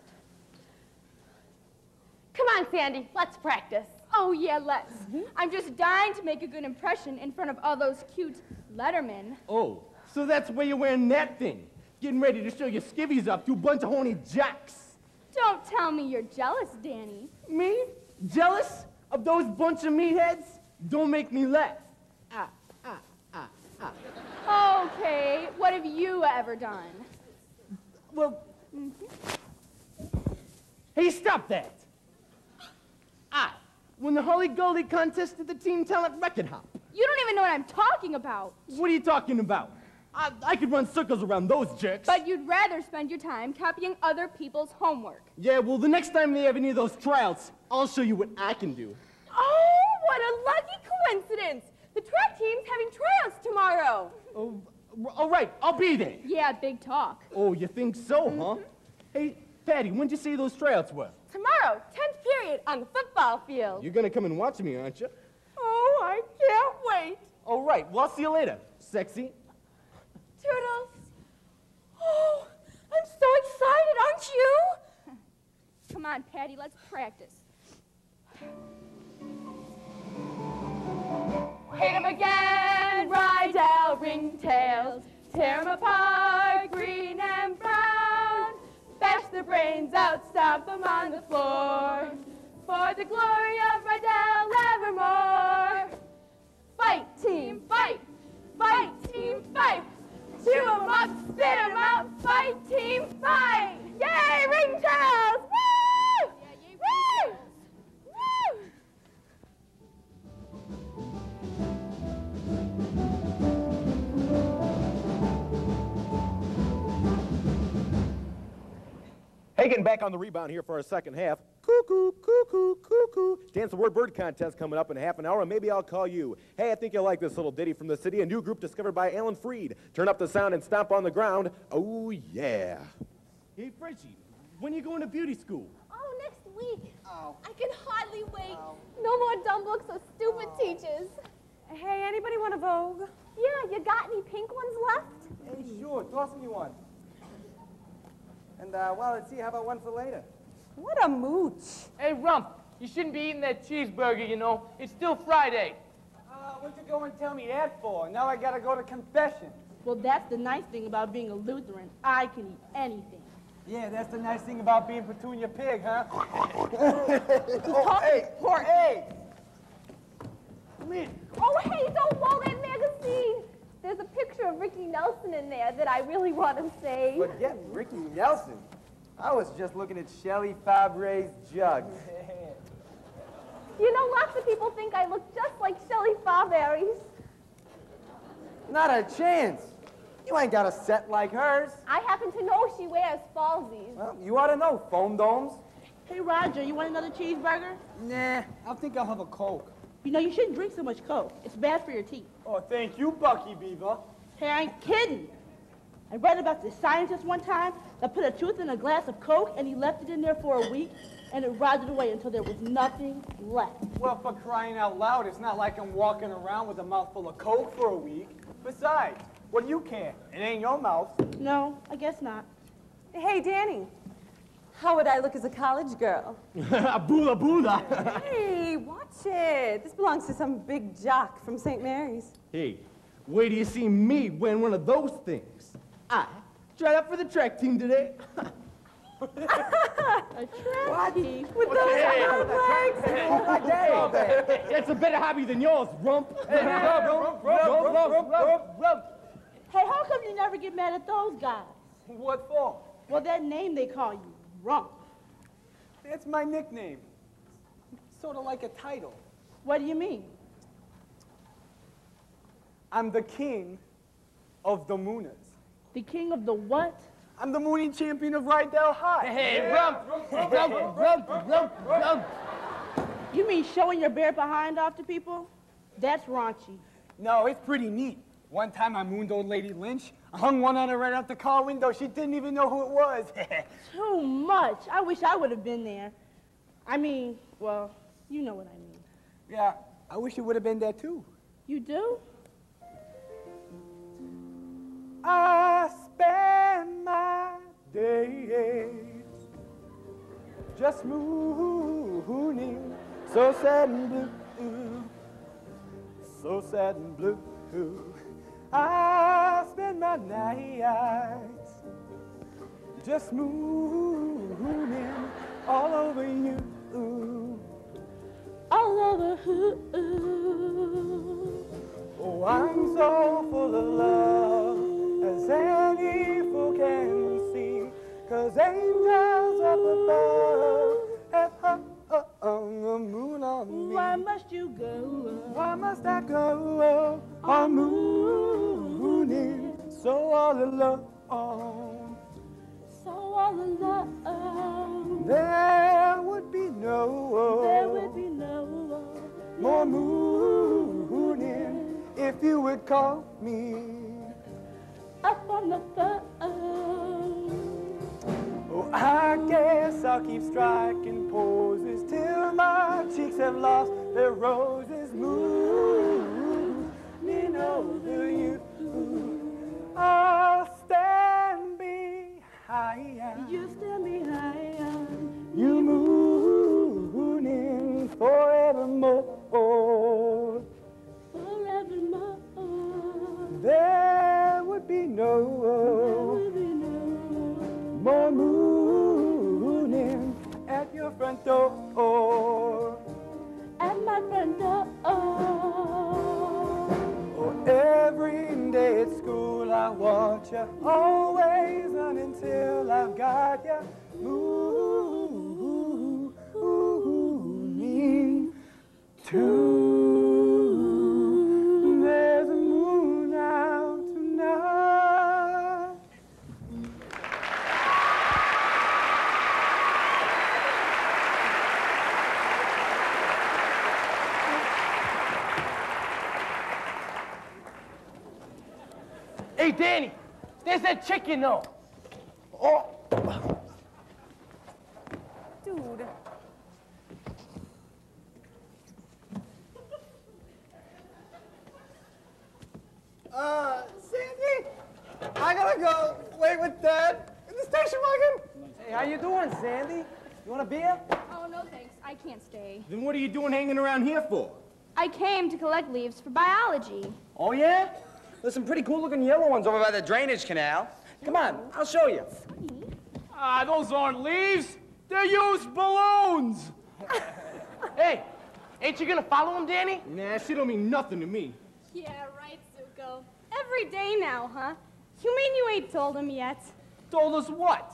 Come on, Sandy, let's practice. Oh, yeah, let's. I'm just dying to make a good impression in front of all those cute lettermen. Oh, so that's why you're wearing that thing. Getting ready to show your skivvies up to a bunch of horny jacks. Don't tell me you're jealous, Danny. Me? Jealous of those bunch of meatheads? Don't make me laugh. Ah, ah, ah, ah. Okay, what have you ever done? Well, Mm-hmm. Hey, stop that. I won the Holly Goldie contest at the Teen Talent Record Hop. You don't even know what I'm talking about. What are you talking about? I, I could run circles around those jerks. But you'd rather spend your time copying other people's homework. Yeah, well, the next time they have any of those tryouts, I'll show you what I can do. Oh, what a lucky coincidence. The track team's having tryouts tomorrow. Oh, all right, I'll be there. Yeah, big talk. Oh, you think so, huh? Hey, Patty, when'd you say those tryouts were? Tomorrow, tenth period on the football field. You're gonna come and watch me, aren't you? Oh, I can't wait. All right, well, I'll see you later, sexy. Toodles. Oh, I'm so excited, aren't you? Come on, Patty, let's practice. Hit 'em again, Rydell ringtails. Tear 'em apart, green and brown. Bash their brains out, stomp 'em on the floor. For the glory of Rydell evermore. Fight, team, fight. Fight, team, fight. Chew 'em up, spit 'em out. Fight, team, fight. Yay, ringtails! Woo! Woo! Woo! Hey, getting back on the rebound here for our second half. Cuckoo, cuckoo, cuckoo. Dance the Word Bird contest coming up in half an hour, and maybe I'll call you. Hey, I think you'll like this little ditty from the city, a new group discovered by Alan Freed. Turn up the sound and stomp on the ground. Oh, yeah. Hey, Frenchie, when are you going to beauty school? Oh, next week. Oh. I can hardly wait. Oh. No more dumb books or stupid Oh. teachers. Hey, anybody want a Vogue? Yeah, you got any pink ones left? Hey, sure, toss me one. And, uh, well, let's see, how about one for later? What a mooch. Hey, Rump, you shouldn't be eating that cheeseburger, you know. It's still Friday. Uh, what'd you go and tell me that for? Now I gotta go to confession. Well, that's the nice thing about being a Lutheran. I can eat anything. Yeah, that's the nice thing about being Petunia Pig, huh? Oh, hey, poor egg! Come in. Oh, hey, don't blow that magazine. There's a picture of Ricky Nelson in there that I really want to say. Forget Ricky Nelson. I was just looking at Shelley Fabre's jug. You know, lots of people think I look just like Shelley Faberry's. Not a chance. You ain't got a set like hers. I happen to know she wears falsies. Well, you ought to know, foam domes. Hey, Roger, you want another cheeseburger? Nah, I think I'll have a Coke. You know, you shouldn't drink so much Coke. It's bad for your teeth. Oh, thank you, Bucky Beaver. Hey, I ain't kidding. I read about this scientist one time that put a tooth in a glass of Coke and he left it in there for a week and it rotted away until there was nothing left. Well, for crying out loud, it's not like I'm walking around with a mouthful of Coke for a week. Besides, what do you care? It ain't your mouth. No, I guess not. Hey, Danny. How would I look as a college girl? Boola boola. Hey, watch it. This belongs to some big jock from Saint Mary's. Hey, where do you see me wearing one of those things? I tried out for the track team today. A track team? With those Hey. hard legs? Hey, it's a better hobby than yours, rump. Hey, rump, rump, rump, rump, rump, rump. Hey, how come you never get mad at those guys? What for? Well, that name they call you, Rump. That's my nickname. Sort of like a title. What do you mean? I'm the king of the Mooners. The king of the what? I'm the mooning champion of Rydell High. Hey, rump, rump, rump, rump, rump, rump. You mean showing your bare behind off to people? That's raunchy. No, it's pretty neat. One time I mooned old lady Lynch. I hung one on her right out the car window. She didn't even know who it was. Too much. I wish I would have been there. I mean, well, you know what I mean. Yeah, I wish you would have been there too. You do? I spend my days just mooning, so sad and blue, so sad and blue. I spend my nights just mooning all over you, all over who? Oh, I'm so full of love, as any fool can see, 'cause angels up above have hung the moon on me. Why must you go? Why must I go on mooning so all alone? So all alone. There would be no, there would be no more mooning if you would call me up on the phone. Oh, I guess I'll keep striking poses till my cheeks have lost their roses. Mooning over you, I'll stand behind. You stand behind. You mooning forevermore. Forevermore. There would be no, there would be no more mooning at your front door. At my front door. Oh, every day at school I watch you, always run until I've got you. Mooning too. There's a moon out tonight. Hey, Danny, there's that chick you know. Oh. Dude. Uh, Sandy, I gotta go wait with Dad in the station wagon. Hey, how you doing, Sandy? You want a beer? Oh, no thanks. I can't stay. Then what are you doing hanging around here for? I came to collect leaves for biology. Oh, yeah? There's some pretty cool-looking yellow ones over by the drainage canal. Come on, I'll show you. Ah, those aren't leaves. They're used balloons. Hey, ain't you gonna follow him, Danny? Nah, she don't mean nothing to me. Yeah, right, Zuko. Every day now, huh? You mean you ain't told him yet? Told us what?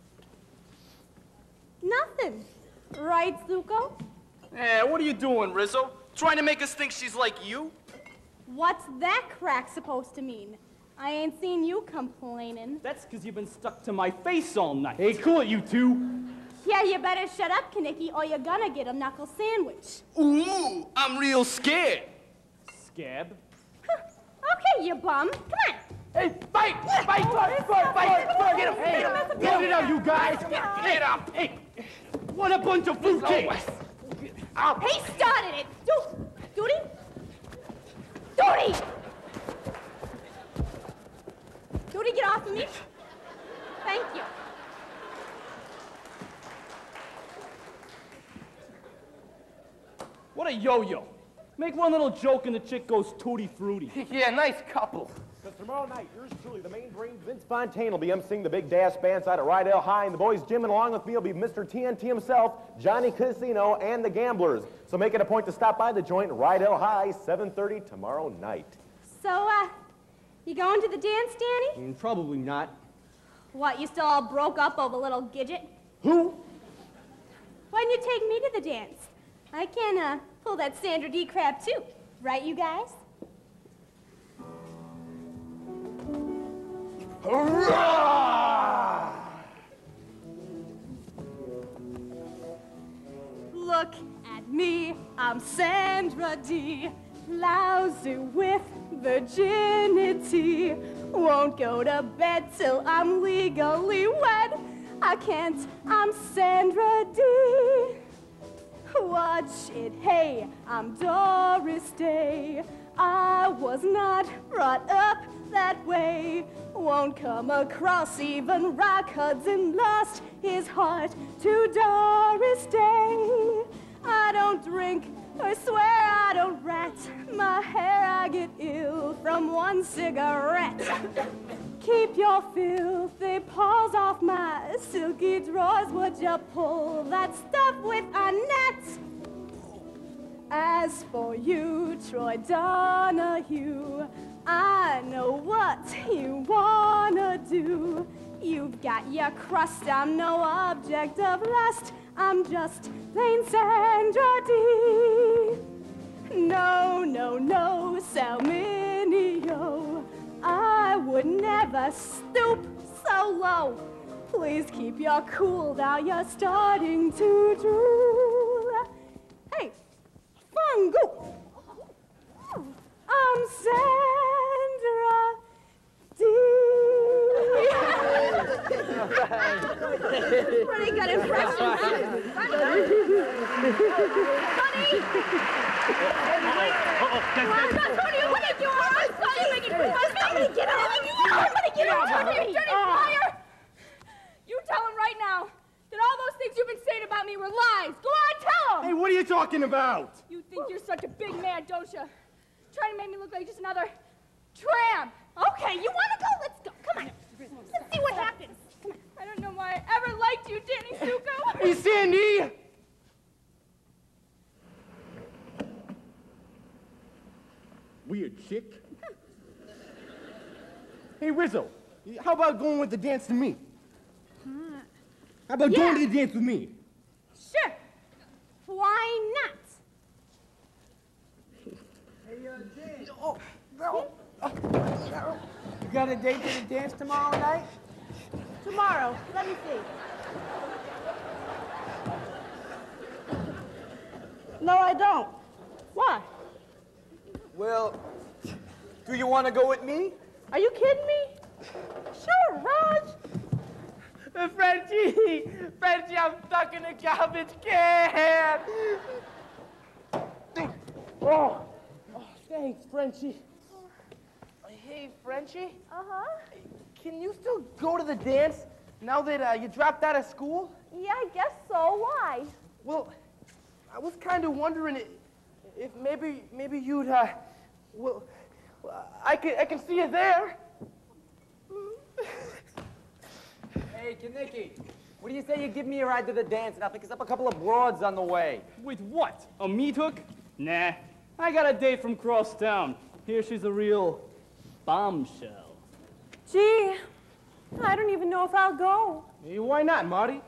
Nothing. Right, Zuko? Eh, what are you doing, Rizzo? Trying to make us think she's like you? What's that crack supposed to mean? I ain't seen you complaining. That's because you've been stuck to my face all night. Hey, cool it, you two. Yeah, you better shut up, Kaneki, or you're gonna get a knuckle sandwich. Ooh, I'm real scared. Scab. Okay, you bum. Come on. Hey, fight! Fight! Fight! Fight! Fight! Fight! Get him! Hey, get it out, you guys! Get up! Hey, what a bunch of fruitcakes! He started it! Do- Duty? Duty! Duty, get off of me. Thank you. What a yo-yo. Make one little joke and the chick goes tutti frutti. Yeah, nice couple. Because tomorrow night, yours truly, the main brain, Vince Fontaine, will be emceeing the big dash band side at Rydell High, and the boys Jim and along with me will be Mister T N T himself, Johnny Casino, and the Gamblers. So make it a point to stop by the joint Rydell High, seven thirty tomorrow night. So, uh, you going to the dance, Danny? Mm, probably not. What, you still all broke up over little Gidget? Who? Why didn't you take me to the dance? I can, uh, pull that Sandra D crap, too. Right, you guys? Hurrah! Look at me, I'm Sandra D. Lousy with virginity. Won't go to bed till I'm legally wed. I can't, I'm Sandra D. Watch it, hey, I'm Doris Day. I was not brought up that way. Won't come across even Rock Hudson lost his heart to Doris Day. I don't drink or swear I don't rat. My hair I get ill from one cigarette. Keep your filthy paws off my silky drawers. Would you pull that stuff with a net? As for you, Troy Donahue, I know what you wanna do. You've got your crust, I'm no object of lust. I'm just plain Sandra D. No, no, no, Salminio. I would never stoop so low. Please keep your cool, now you're starting to drool. Hey, Fungo. I'm Sandra D. Pretty good impression, huh? Funny? Come on, Tony, what are you doing? I'm sorry, making fun of me. I'm gonna get out. I'm gonna get out. Tony, you dirty liar. You tell him right now that all those things you've been saying about me were lies. Go on, tell him. Hey, what are you talking about? You think you're such a big man, don't you? Trying to make me look like just another tramp. Okay, you want to go? Let's go. Come on. Let's see what happens. Come on. I don't know why I ever liked you, Danny Zuko. Hey, Sandy! Weird chick. Hey, Rizzo, how about going with the dance to me? How about Yeah. going to the dance with me? Sure. Why not? Hey, uh, Jane. Oh, no. Oh, you got a date to the dance tomorrow night? Tomorrow. Let me see. No, I don't. Why? Well, do you want to go with me? Are you kidding me? Sure, Raj. Uh, Frenchie! Frenchie, I'm stuck in a garbage can! Oh, oh thanks, Frenchie. Hey, Frenchie? Uh-huh. Can you still go to the dance now that uh, you dropped out of school? Yeah, I guess so. Why? Well, I was kind of wondering if, if maybe maybe you'd uh, well, I can I can see you there. Hey, Kaniki, what do you say you give me a ride to the dance and I'll pick us up a couple of broads on the way? With what? A meat hook? Nah. I got a date from cross town. Here she's a real bombshell. Gee, I don't even know if I'll go. Hey, why not, Marty?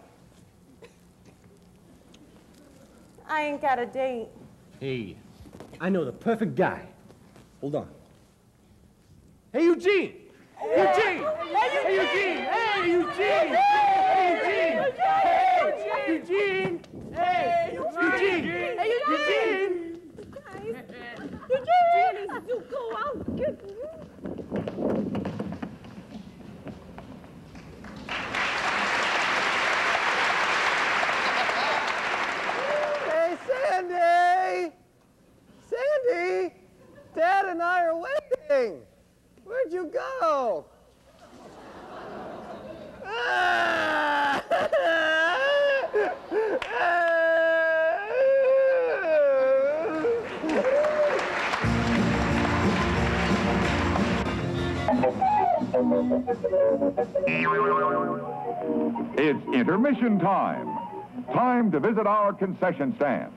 I ain't got a date. Hey, I know the perfect guy. Hold on. Hey, Eugene! Eugene! Hey, Eugene! Hey, Eugene! Hey, Eugene! Hey, Eugene! Hey, Eugene! Hey, Eugene! Eugene! Zuko, I'll get you. It's intermission time. Time to visit our concession stand.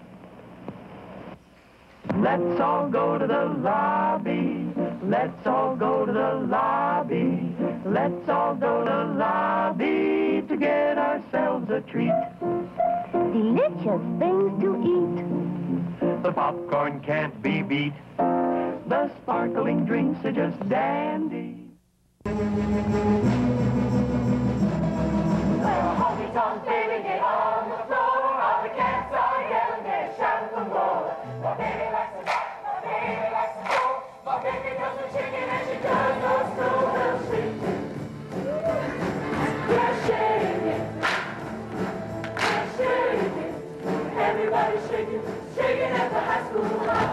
Let's all go to the lobby. Let's all go to the lobby. Let's all go to the lobby to get ourselves a treat. Delicious things to eat. The popcorn can't be beat. The sparkling drinks are just dandy. Well, honky tonk, baby, get on the floor. All the cats are yelling, they're shouting for more. My baby likes to rock, my baby likes to roll. My baby does the chicken and she does the snow. Well, shake it. Yeah, shake it. Yeah, shake it. Everybody shake it. Shake it at the high school hop.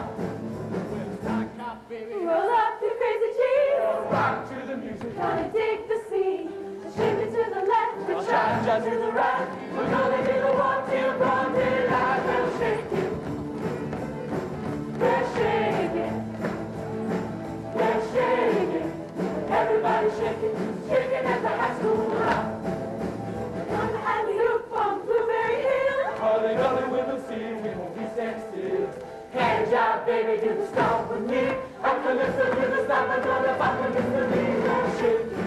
Roll up your crazy cheese. Rock to the music. Gonna dig the scene. Shake it to the left, the cha-cha to the right. We're gonna do the walk till broad daylight. Well, shake it. Yeah, shake it. Yeah, shake it. Everybody shake it. Shake it at the high school hop. Come and look from Blueberry Hill. Holly, golly, we will see. We won't be stand still. Hand job, baby, do the stomp with me. I'm gonna listen to the stomp, I'm gonna pop and listen to me. Well, shake it.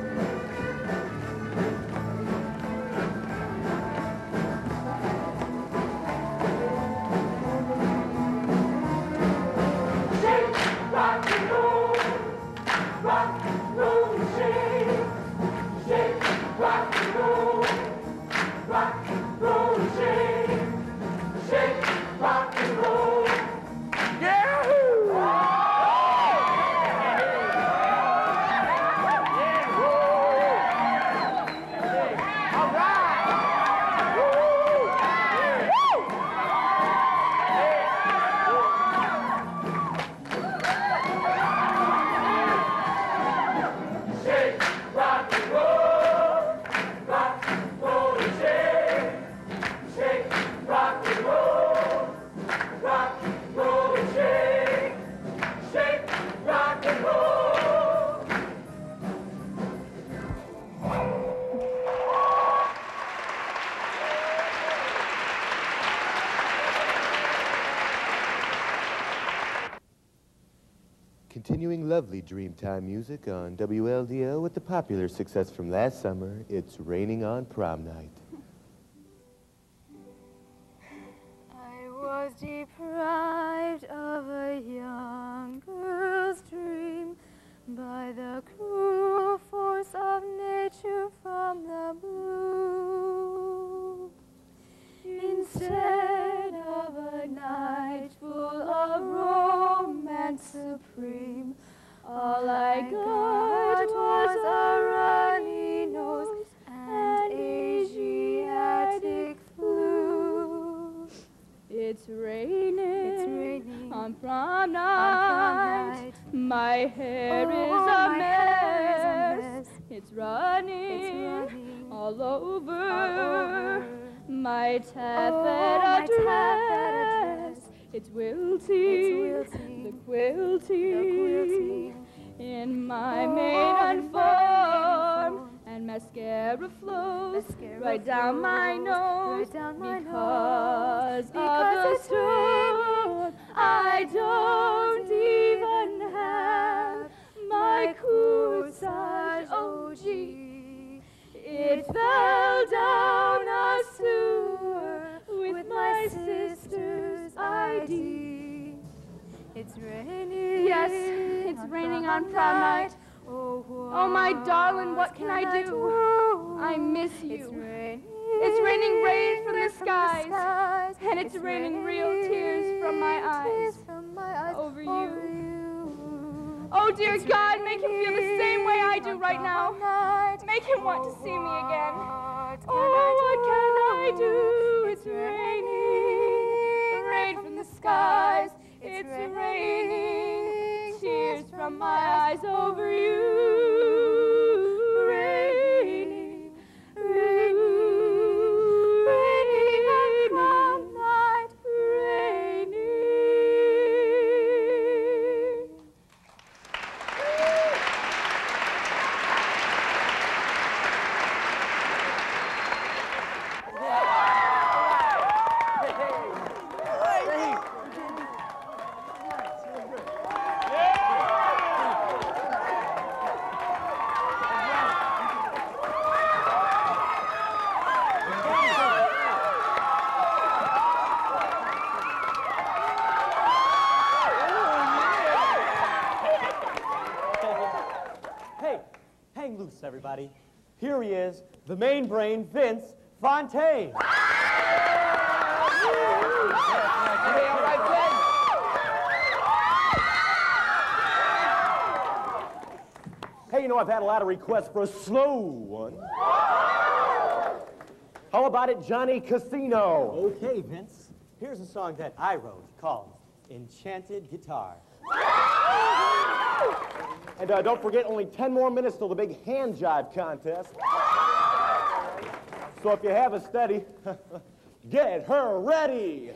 Rock and roll, rock and roll, shake, shake, rock and roll, rock and roll, shake, shake, rock and roll. Yahoo! All right! Shake, rock and roll, rock and roll, shake, shake, rock and roll, rock and roll, shake, shake, rock and roll. Continuing lovely Dreamtime music on W L D O with the popular success from last summer, It's Raining on Prom Night. I was deprived of a young girl's dream by the cruel force of nature from the blue. Instead of a night full of romance supreme, all I got was a runny nose and Asiatic flu. It's raining, it's raining on prom night. My hair Oh, is a my mess. hair is a mess. It's running, It's running all over, all over. my taffeta Oh, my dress. taffeta dress. It's wilting, It's wilting. the quilting, The quilting. in my Oh, maiden in my form, maiden form. and mascara flows Mascara right down my flows nose right down my because, nose. of Because the it's storm. I don't even have my corsage, oh gee. It fell down a sewer with my sister's I D. It's raining. Yes, it's raining on prom night. Oh, Oh, my darling, what can I do? I miss you. It's raining. It's raining rain from the from skies, skies. and it's, raining real tears from my eyes tears from my eyes over you. over you. Oh, dear It's God, make him feel the same way I do raining right now. all night. Make him want to see me again. What can Oh, what can I I do? do? It's raining, rain from the skies. It's raining, tears from my eyes over you. Raining, raining, raining on prom night. Raining. Here he is, the main brain, Vince Fontaine. Hey, you know, I've had a lot of requests for a slow one. How about it, Johnny Casino? Okay, Vince. Here's a song that I wrote called Enchanted Guitar. And uh, don't forget, only ten more minutes till the big hand jive contest. So if you have a steady, get her ready.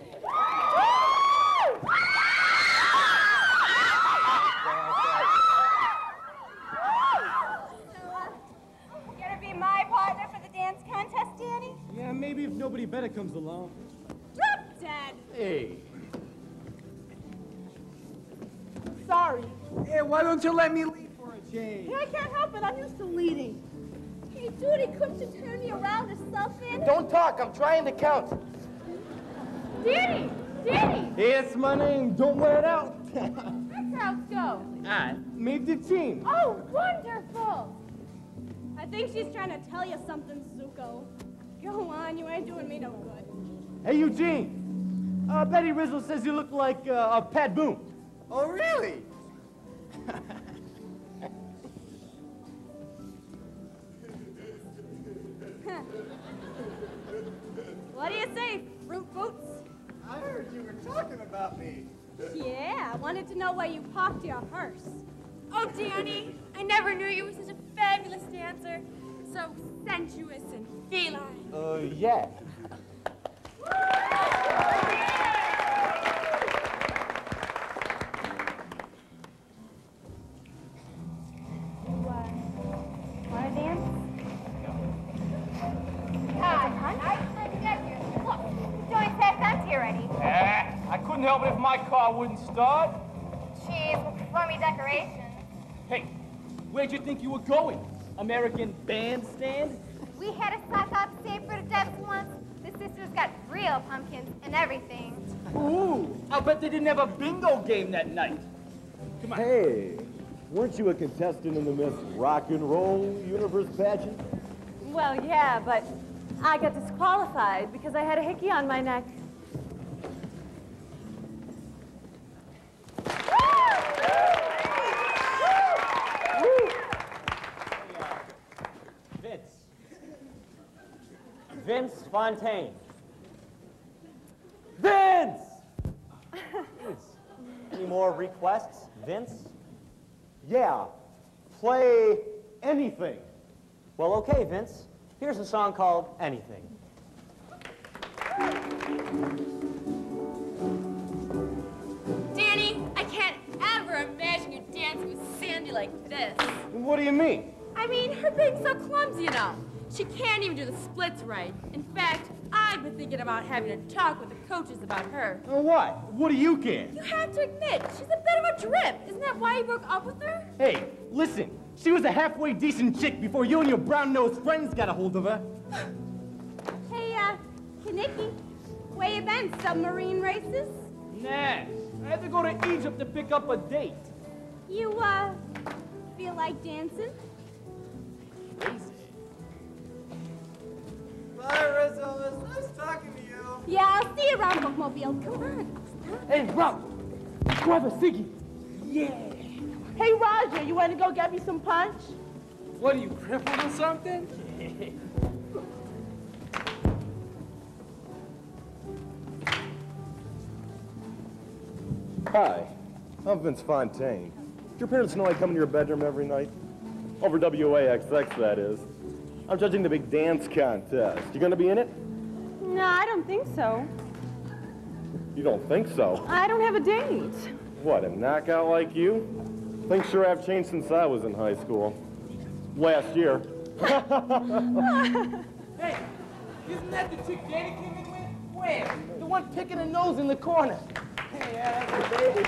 Gonna be my partner for the dance contest, Danny? Yeah, maybe if nobody better comes along. Drop dead. Hey. Sorry. Hey, why don't you let me lead for a change? Hey, I can't help it. I'm used to leading. Hey, Judy, couldn't you turn me around or something? Don't talk, I'm trying to count. Danny! Danny! It's my name. Don't wear it out. That's how it goes. I made the team. Oh, wonderful! I think she's trying to tell you something, Zuko. Go on, you ain't doing me no good. Hey, Eugene. Uh, Betty Rizzo says you look like uh, a Pat Boone. Oh, really? What do you say, Fruit Boots? I heard you were talking about me. Yeah, I wanted to know why you parked your hearse. Oh, Danny, I never knew you were such a fabulous dancer. So sensuous and feline. Uh, yeah. Want to dance? Hi, nice to get you. Look, Joey said that's here already. Eh, I couldn't help it if my car wouldn't start. Jeez, what crummy decorations. Hey, where'd you think you were going? American Bandstand? We had a sock up saved for the depths once. The sisters got real pumpkins and everything. Ooh, I'll bet they didn't have a bingo game that night. Come on. Hey, weren't you a contestant in the Miss Rock and Roll Universe pageant? Well, yeah, but I got disqualified because I had a hickey on my neck. Vince. Vince Fontaine. Vince! Any more requests, Vince? Yeah, play anything. Well, okay, Vince. Here's a song called Anything. Danny, I can't ever imagine you dancing with Sandy like this. What do you mean? I mean, her being so clumsy, you know. She can't even do the splits right. In fact, I've been thinking about having a talk with the coaches about her. Oh, what? What do you care? You have to admit, she's a bit of a drip. Isn't that why you broke up with her? Hey, listen. She was a halfway decent chick before you and your brown-nosed friends got a hold of her. Hey, uh, Kaniki, where you been, submarine races? Nah, I had to go to Egypt to pick up a date. You, uh, feel like dancing? Bye, Rizzo. It was nice talking to you. Yeah, I'll see you around Bookmobile. Come on. Hey, Rob, grab a ciggy. Yeah. Hey, Roger, you want to go get me some punch? What, are you crippled or something? Hi, I'm Vince Fontaine. Do your parents know I come into your bedroom every night? Over W A X X, that is. I'm judging the big dance contest. You gonna be in it? No, I don't think so. You don't think so? I don't have a date. What, a knockout like you? Things sure have changed since I was in high school. Last year. Hey, isn't that the chick Danny came in with? Where? The one picking her nose in the corner. Hey, yeah, that's my baby.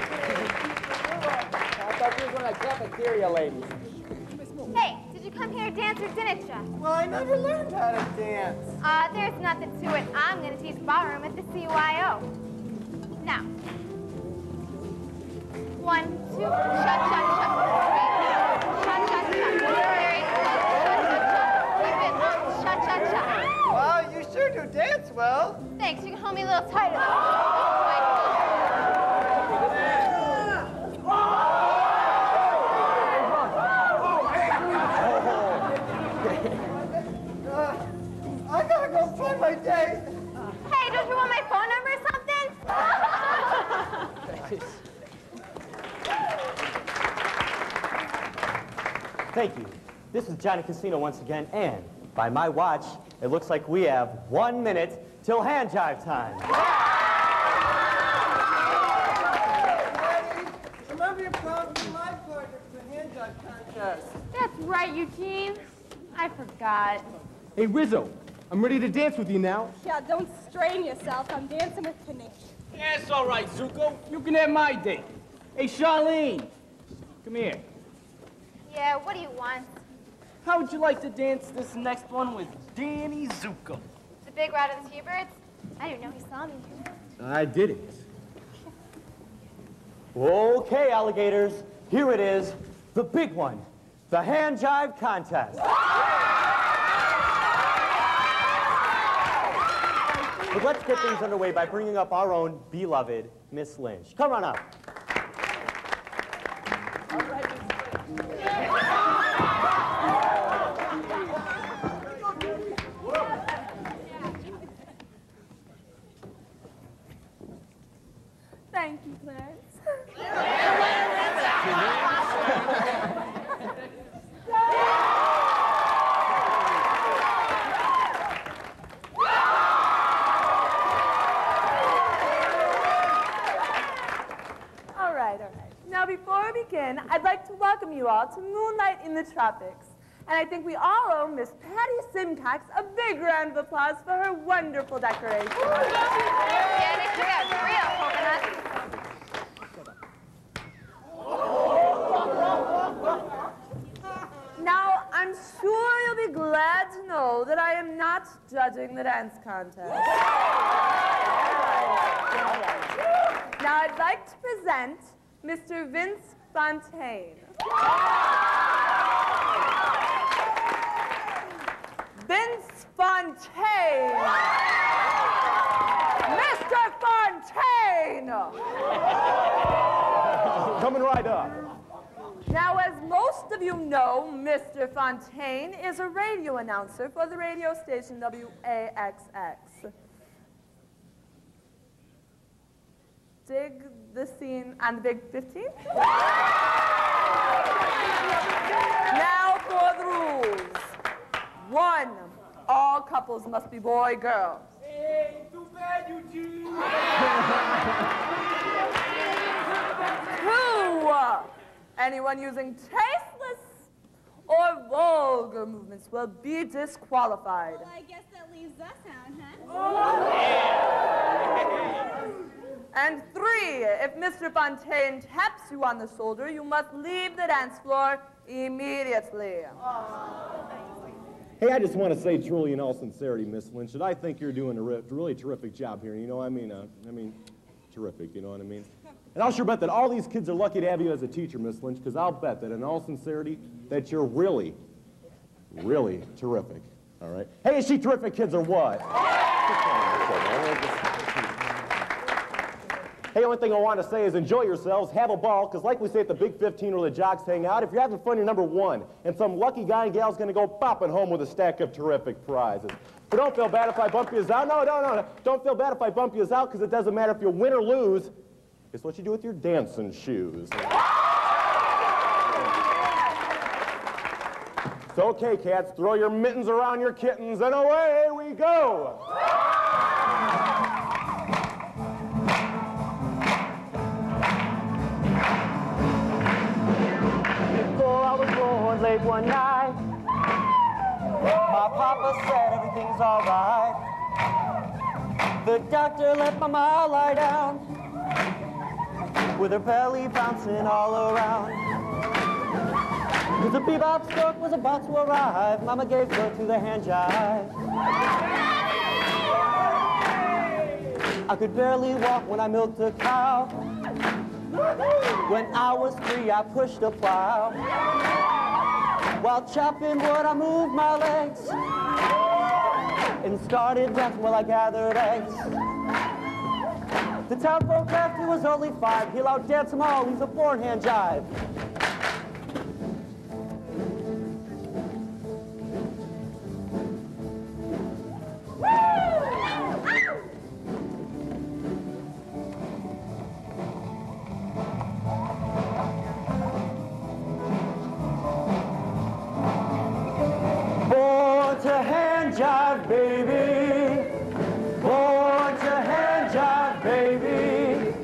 I thought you were one of the cafeteria ladies. Hey, did you come here to dance or didn't you? Well, I never learned how to dance. Uh, there's nothing to it. I'm going to teach ballroom at the C Y O. Now. One, two, shut, shut, shut. Three, shut, shut, shut. Three, shut, shut, shut. sure dance well. Thanks, you can hold me a little tighter. uh, I gotta go play my date. Hey, don't you want my phone number or something? Thank you. This is Johnny Casino once again, and by my watch, it looks like we have one minute till hand jive time. Daddy, remember your promise to my partner for the hand jive contest. That's right, Eugene. I forgot. Hey, Rizzo, I'm ready to dance with you now. Yeah, don't strain yourself. I'm dancing with Kanish. Yeah, it's all right, Zuko. You can have my date. Hey, Charlene, come here. Yeah, what do you want? How would you like to dance this next one with Danny Zuko? The big rat of the T-Birds? I didn't know he saw me. I didn't. Okay, alligators, here it is, the big one, the hand jive contest. But let's get things underway by bringing up our own beloved Miss Lynch. Come on up. Thank you, Clarence. All right, all right. Now, before we begin, I'd like to welcome you all to Moonlight in the Tropics. And I think we all owe Miss Patty Simcox a big round of applause for her wonderful decoration. Yeah, they took out real coconuts. Now, I'm sure you'll be glad to know that I am not judging the dance contest. Now, I'd like to present Mister Vince Fontaine. Vince Fontaine! Mister Fontaine! Coming right up. Now, as most of you know, Mister Fontaine is a radio announcer for the radio station W A X X. Dig the scene on the Big fifteen? Now for the rules. One, all couples must be boy-girl. Hey, too bad, Eugene. Two, anyone using tasteless or vulgar movements will be disqualified. Well, I guess that leaves us out, huh? And three, if Mister Fontaine taps you on the shoulder, you must leave the dance floor immediately. Hey, I just want to say truly in all sincerity, Miss Lynch, that I think you're doing a re really terrific job here. You know, I mean, uh, I mean, terrific, you know what I mean? And I'll sure bet that all these kids are lucky to have you as a teacher, Miss Lynch, because I'll bet that in all sincerity that you're really, really terrific, all right? Hey, is she terrific, kids, or what? Hey, the only thing I want to say is enjoy yourselves, have a ball, because like we say at the Big fifteen where the jocks hang out, if you're having fun, you're number one. And some lucky guy and gal's going to go bopping home with a stack of terrific prizes. But don't feel bad if I bump you out. No, no, no, no. Don't feel bad if I bump you out, because it doesn't matter if you win or lose. It's what you do with your dancing shoes. So, okay, cats, throw your mittens around your kittens, and away we go. Before I was born late one night, my papa said everything's all right. The doctor let my ma lie down with her belly bouncing all around. Cause the bebop stork was about to arrive, Mama gave birth to the hand jive. I could barely walk when I milked a cow. When I was three, I pushed a plow. While chopping wood, I moved my legs. and started dancing while I gathered eggs. The townfolk laughed, he was only five. He'll outdance them all, he's a four-hand jive. Born to hand jive, baby. Born to hand jive, baby.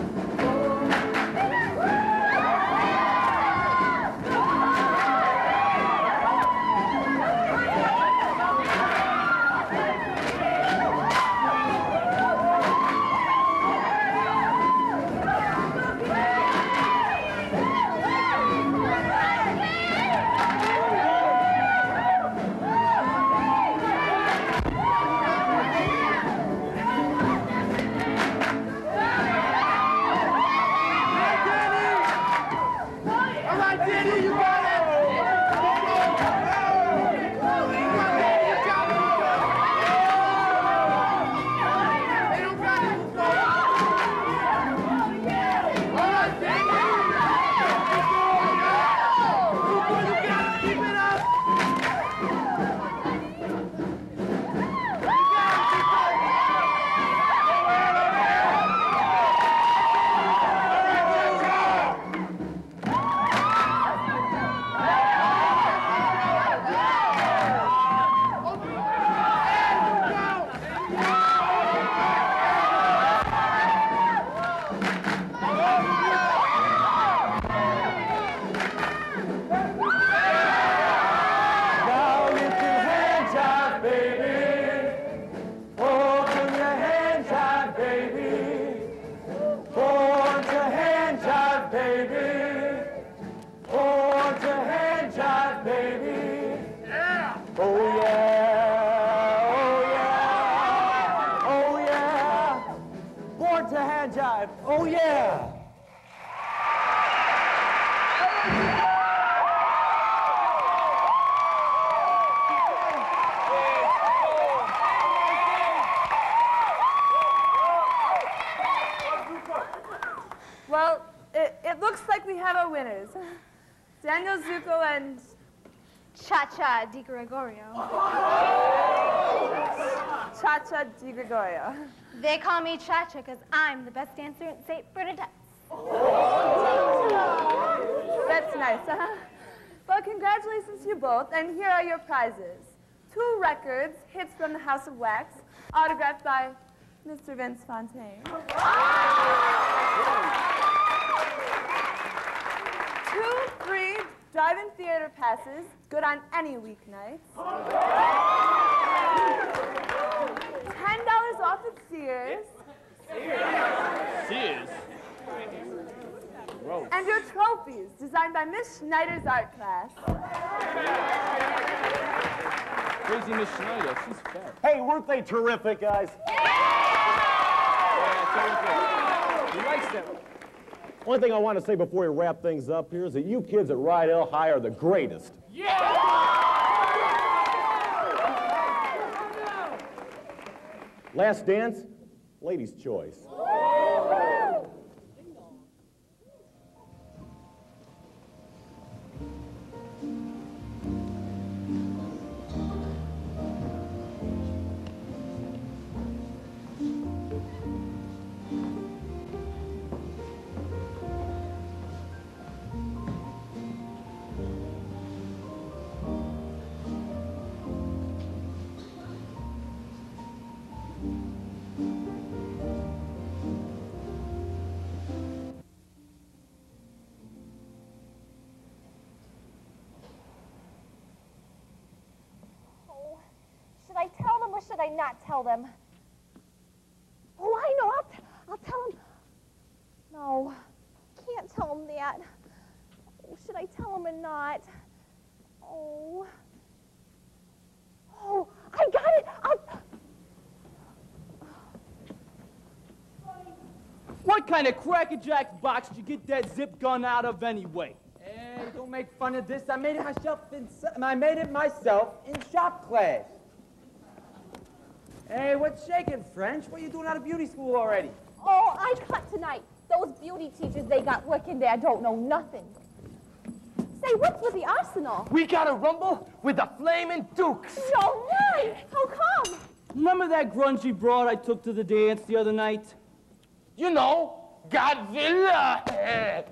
Oh, yeah! Well, it, it looks like we have our winners. Daniel Zuko and Cha-Cha Di Gregorio. Cha-Cha Di Gregorio. They call me Cha-Cha because I'm the best dancer in Saint Bernadette. That's nice, huh? Well, congratulations to you both, and here are your prizes. Two records, hits from the House of Wax, autographed by Mister Vince Fontaine. Two free drive-in theater passes, good on any weeknights. Ten dollars off at Sears. Sears? Gross. And your trophies, designed by Miss Schneider's art class. Crazy Miss Schneider, she's fat. Hey, weren't they terrific, guys? He likes them. One thing I want to say before we wrap things up here is that you kids at Rydell High are the greatest. Yeah! Last dance, ladies' choice. Should I tell them or should I not tell them? Oh, I know. I'll, t I'll tell them. No, can't tell them that. Oh, should I tell them or not? Oh. Oh, I got it. I'll... What kind of crackerjack box did you get that zip gun out of anyway? Hey, don't make fun of this. I made it myself in, I made it myself in shop class. Hey, what's shaking, French? What are you doing out of beauty school already? Oh, I cut tonight. Those beauty teachers they got working there don't know nothing. Say, what's with the arsenal? We got a rumble with the Flamin' Dukes. No way! How come? Remember that grungy broad I took to the dance the other night? You know, Godzilla.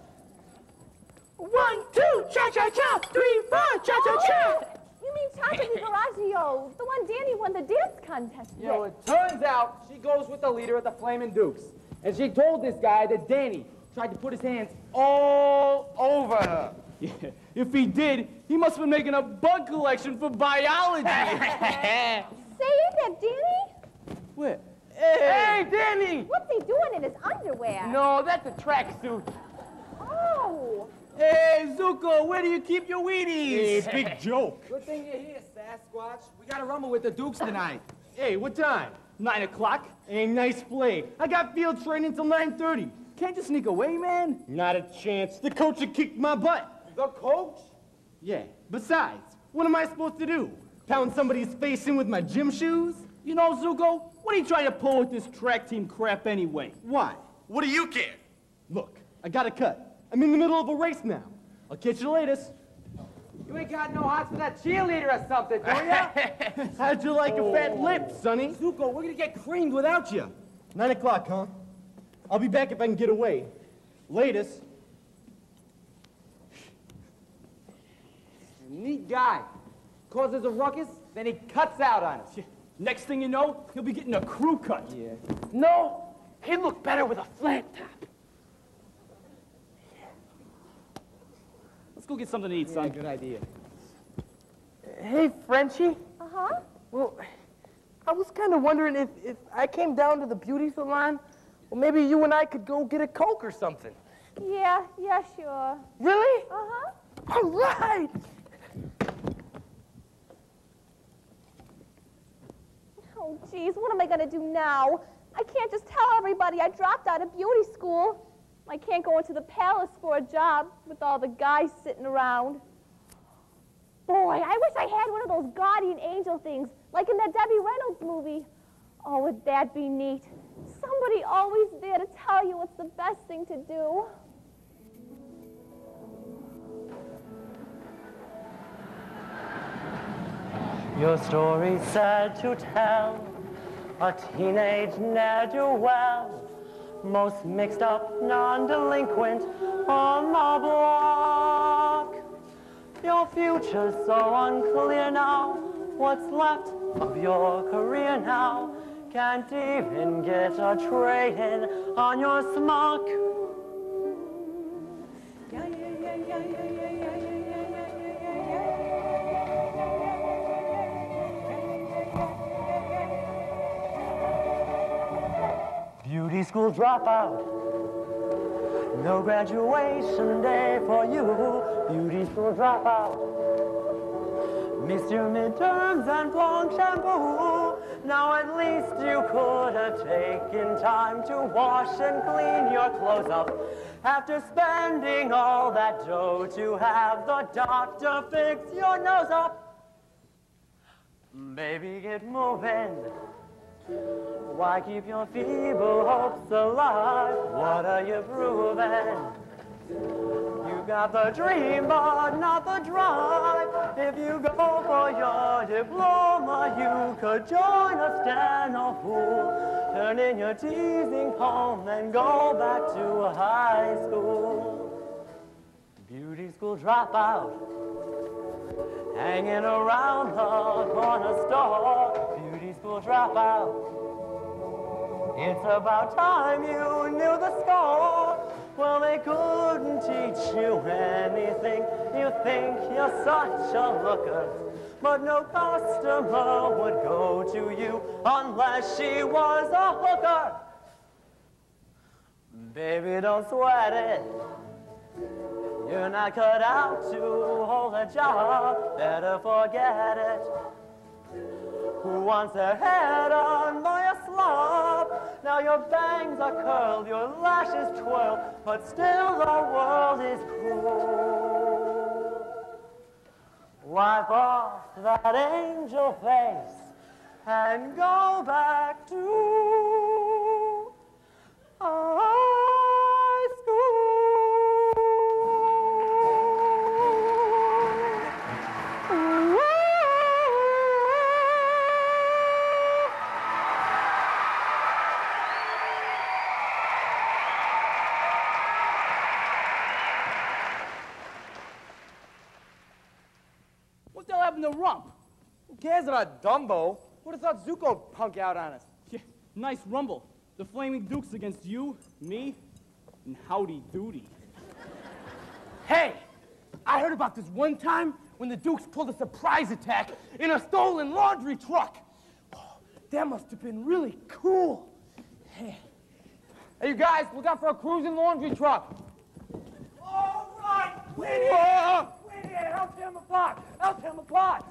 One, two, cha-cha-cha, three, four, cha-cha-cha. Oh, you mean Chaka Di Garagio, the one Danny won the dance contest with. You know, it turns out she goes with the leader of the Flamin' Dukes. And she told this guy that Danny tried to put his hands all over her. Yeah, if he did, he must have been making a bug collection for biology. Say, ain't that Danny? Where? Hey, hey, Danny! What's he doing in his underwear? No, that's a tracksuit. Oh. Hey, Zuko, where do you keep your Wheaties? Hey, big joke. Good thing you're here, Sasquatch. We got a rumble with the Dukes tonight. Hey, what time? Nine o'clock. Hey, nice play. I got field training till nine thirty. Can't you sneak away, man? Not a chance. The coach had kicked my butt. The coach? Yeah. Besides, what am I supposed to do? Pound somebody's face in with my gym shoes? You know, Zuko, what are you trying to pull with this track team crap anyway? Why? What do you care? Look, I got a cut. I'm in the middle of a race now. I'll catch you later. You ain't got no hearts for that cheerleader or something, do ya? How'd you like a fat lip, Sonny? Zuko, we're gonna get creamed without you. Nine o'clock, huh? I'll be back if I can get away. Latest. Neat guy. Causes a ruckus, then he cuts out on us. Next thing you know, he'll be getting a crew cut. Yeah. No, he'd look better with a flat top. Let's go get something to eat, Yeah, son. good idea. Hey, Frenchie. Uh-huh. Well, I was kind of wondering if, if I came down to the beauty salon, well, maybe you and I could go get a Coke or something. Yeah, yeah, sure. Really? Uh-huh. All right. Oh, geez, what am I gonna do now? I can't just tell everybody I dropped out of beauty school. I can't go into the palace for a job with all the guys sitting around. Boy, I wish I had one of those guardian angel things, like in that Debbie Reynolds movie. Oh, would that be neat? Somebody always there to tell you what's the best thing to do. Your story's sad to tell, a teenage ne'er-do-well, most mixed up, non-delinquent on the block. Your future's so unclear now, what's left of your career now? Can't even get a trade-in on your smock. Yeah, yeah, yeah, yeah, yeah, yeah, yeah, Beauty school dropout, no graduation day for you. Beauty school dropout, missed your midterms and blonde shampoo. Now at least you could have taken time to wash and clean your clothes up after spending all that dough to have the doctor fix your nose up. Baby, get moving. Why keep your feeble hopes alive? What are you proving? You got the dream, but not the drive. If you go for your diploma, you could join a steno pool. Turn in your teasing home and go back to high school. Beauty school dropout, hanging around the corner store. Beauty school dropout. It's about time you knew the score. Well, they couldn't teach you anything. You think you're such a looker, but no customer would go to you unless she was a hooker. Baby, don't sweat it. You're not cut out to hold a job. Better forget it. Who wants their head on by a slob? Now your bangs are curled, your lashes twirl, but still the world is cruel. Wipe off that angel face and go back to high What the hell happened to Rump? Who cares about Dumbo? Would have thought Zuko'd punk out on us. Yeah, nice rumble. The Flaming Dukes against you, me, and Howdy Doody. Hey, I heard about this one time when the Dukes pulled a surprise attack in a stolen laundry truck. Oh, that must have been really cool. Hey, hey you guys, look out for a cruising laundry truck. All right, we're here. We're here. Help him apart. Help him apart.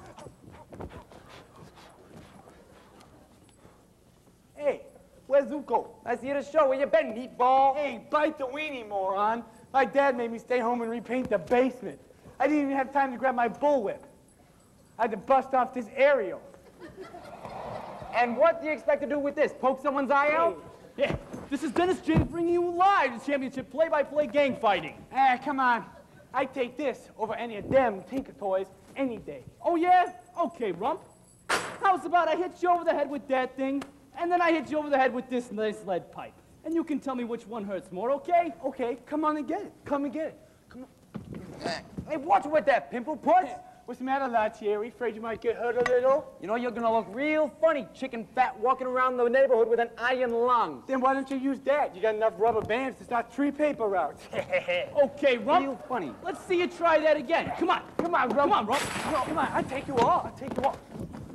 Hey, where's Zuko? I see you at the show. Where you been, meatball? Hey, bite the weenie, moron. My dad made me stay home and repaint the basement. I didn't even have time to grab my bullwhip. I had to bust off this aerial. And what do you expect to do with this? Poke someone's eye out? Yeah, this is Dennis James bringing you live the championship play-by-play gang fighting. Ah, come on. I'd take this over any of them Tinker Toys any day. Oh, yeah? Okay, Rump. How's about I hit you over the head with that thing, and then I hit you over the head with this nice lead pipe. And you can tell me which one hurts more, okay? Okay, come on and get it. Come and get it. Come on. Hey, watch with that pimple puss. What's the matter, Latieri? Afraid you might get hurt a little? You know, you're gonna look real funny, chicken fat, walking around the neighborhood with an iron lung. Then why don't you use that? You got enough rubber bands to start tree paper out. Okay, Rump. Real funny. Let's see you try that again. Come on. Come on, Rump. Come on, Rump. Come on, I'll take you off. I'll take you off.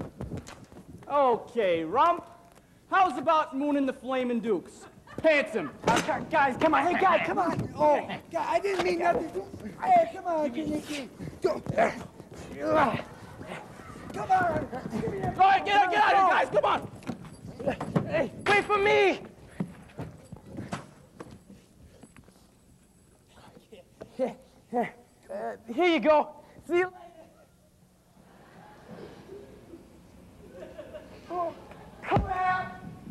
Okay, Rump. How's about mooning the Flamin' Dukes? Handsome. Uh, guys, come on. Hey, guys, come on. Oh, God, I didn't mean nothing. Hey, come on, Nicky. Come on. Give me that. All right, get out, get out of here, guys. Come on. Hey, wait for me. Uh, here you go. See you later. Oh, come on.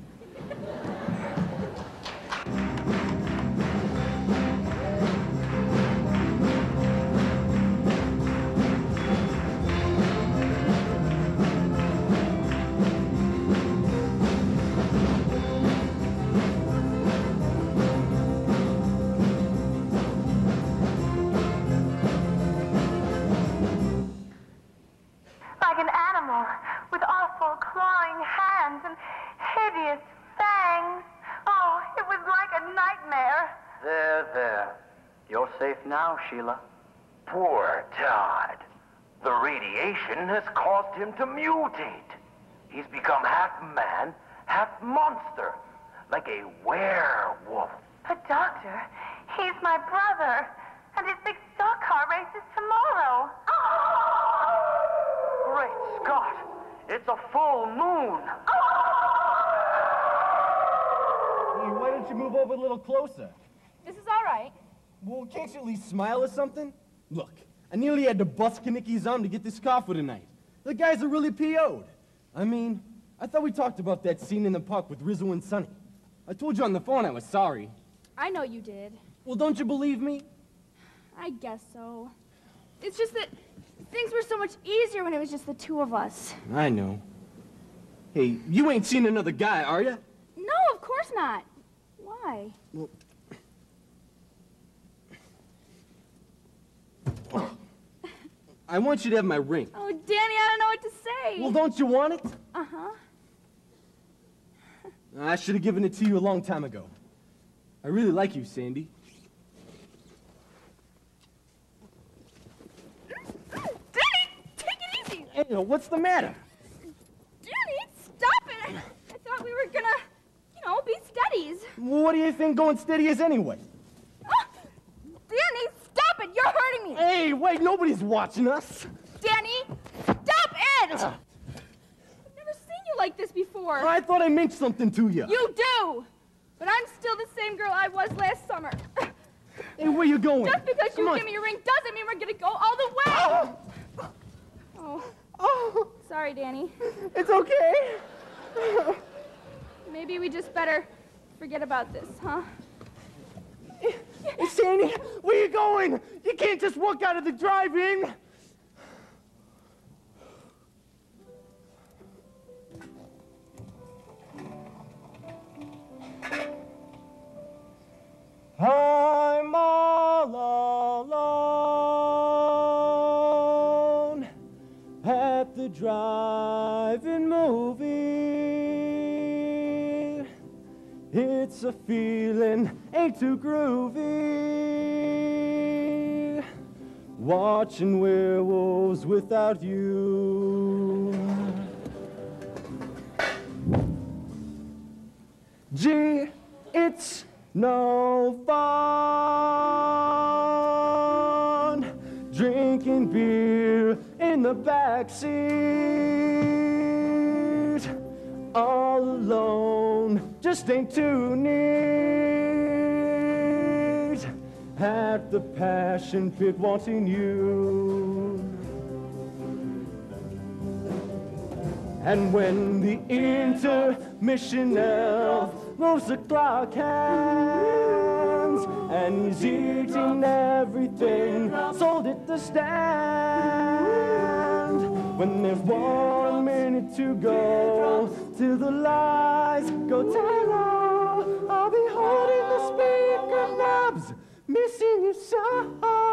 Like an animal with awful clawing hands and hideous fangs. Oh, it was like a nightmare. There, there. You're safe now, Sheila. Poor Todd. The radiation has caused him to mutate. He's become half man, half monster, like a werewolf. But, Doctor, he's my brother, and his big stock car races tomorrow. Great Scott! It's a full moon! Hey, why don't you move over a little closer? This is all right. Well, can't you at least smile or something? Look, I nearly had to bust Kanicki's arm to get this car for tonight. The guys are really P O'd. I mean, I thought we talked about that scene in the park with Rizzo and Sonny. I told you on the phone I was sorry. I know you did. Well, don't you believe me? I guess so. It's just that things were so much easier when it was just the two of us. I know. Hey, you ain't seen another guy, are you? No, of course not. Why? Well, I want you to have my ring. Oh, Danny, I don't know what to say. Well, don't you want it? Uh-huh. I should have given it to you a long time ago. I really like you, Sandy. Danny, take it easy. Hey, what's the matter? Danny, stop it. I, I thought we were gonna, you know, be steadies. Well, what do you think going steady is anyway? Ah, Danny, stop it. You're hurting me. Hey, wait, nobody's watching us. Danny, stop it. I've never seen you like this before. I thought I meant something to you. You do. But I'm still the same girl I was last summer. Hey, where you going? Just because Come you on. give me your ring doesn't mean we're gonna go all the way. Oh. Oh. Oh. Sorry, Danny. It's okay. Maybe we just better forget about this, huh? Hey, Sandy, where you going? You can't just walk out of the drive-in. I'm all alone at the drive-in movie. It's a feeling ain't too groovy, watching werewolves without you. Gee, it's no fun drinking beer in the backseat, all alone just ain't too neat. At the passion pit wanting you. And when the intermission elf moves the clock hands, and he's eating everything sold at the stand. When there's one minute to go till the lights go down low, I'll be holding the speaker knobs, missing you so.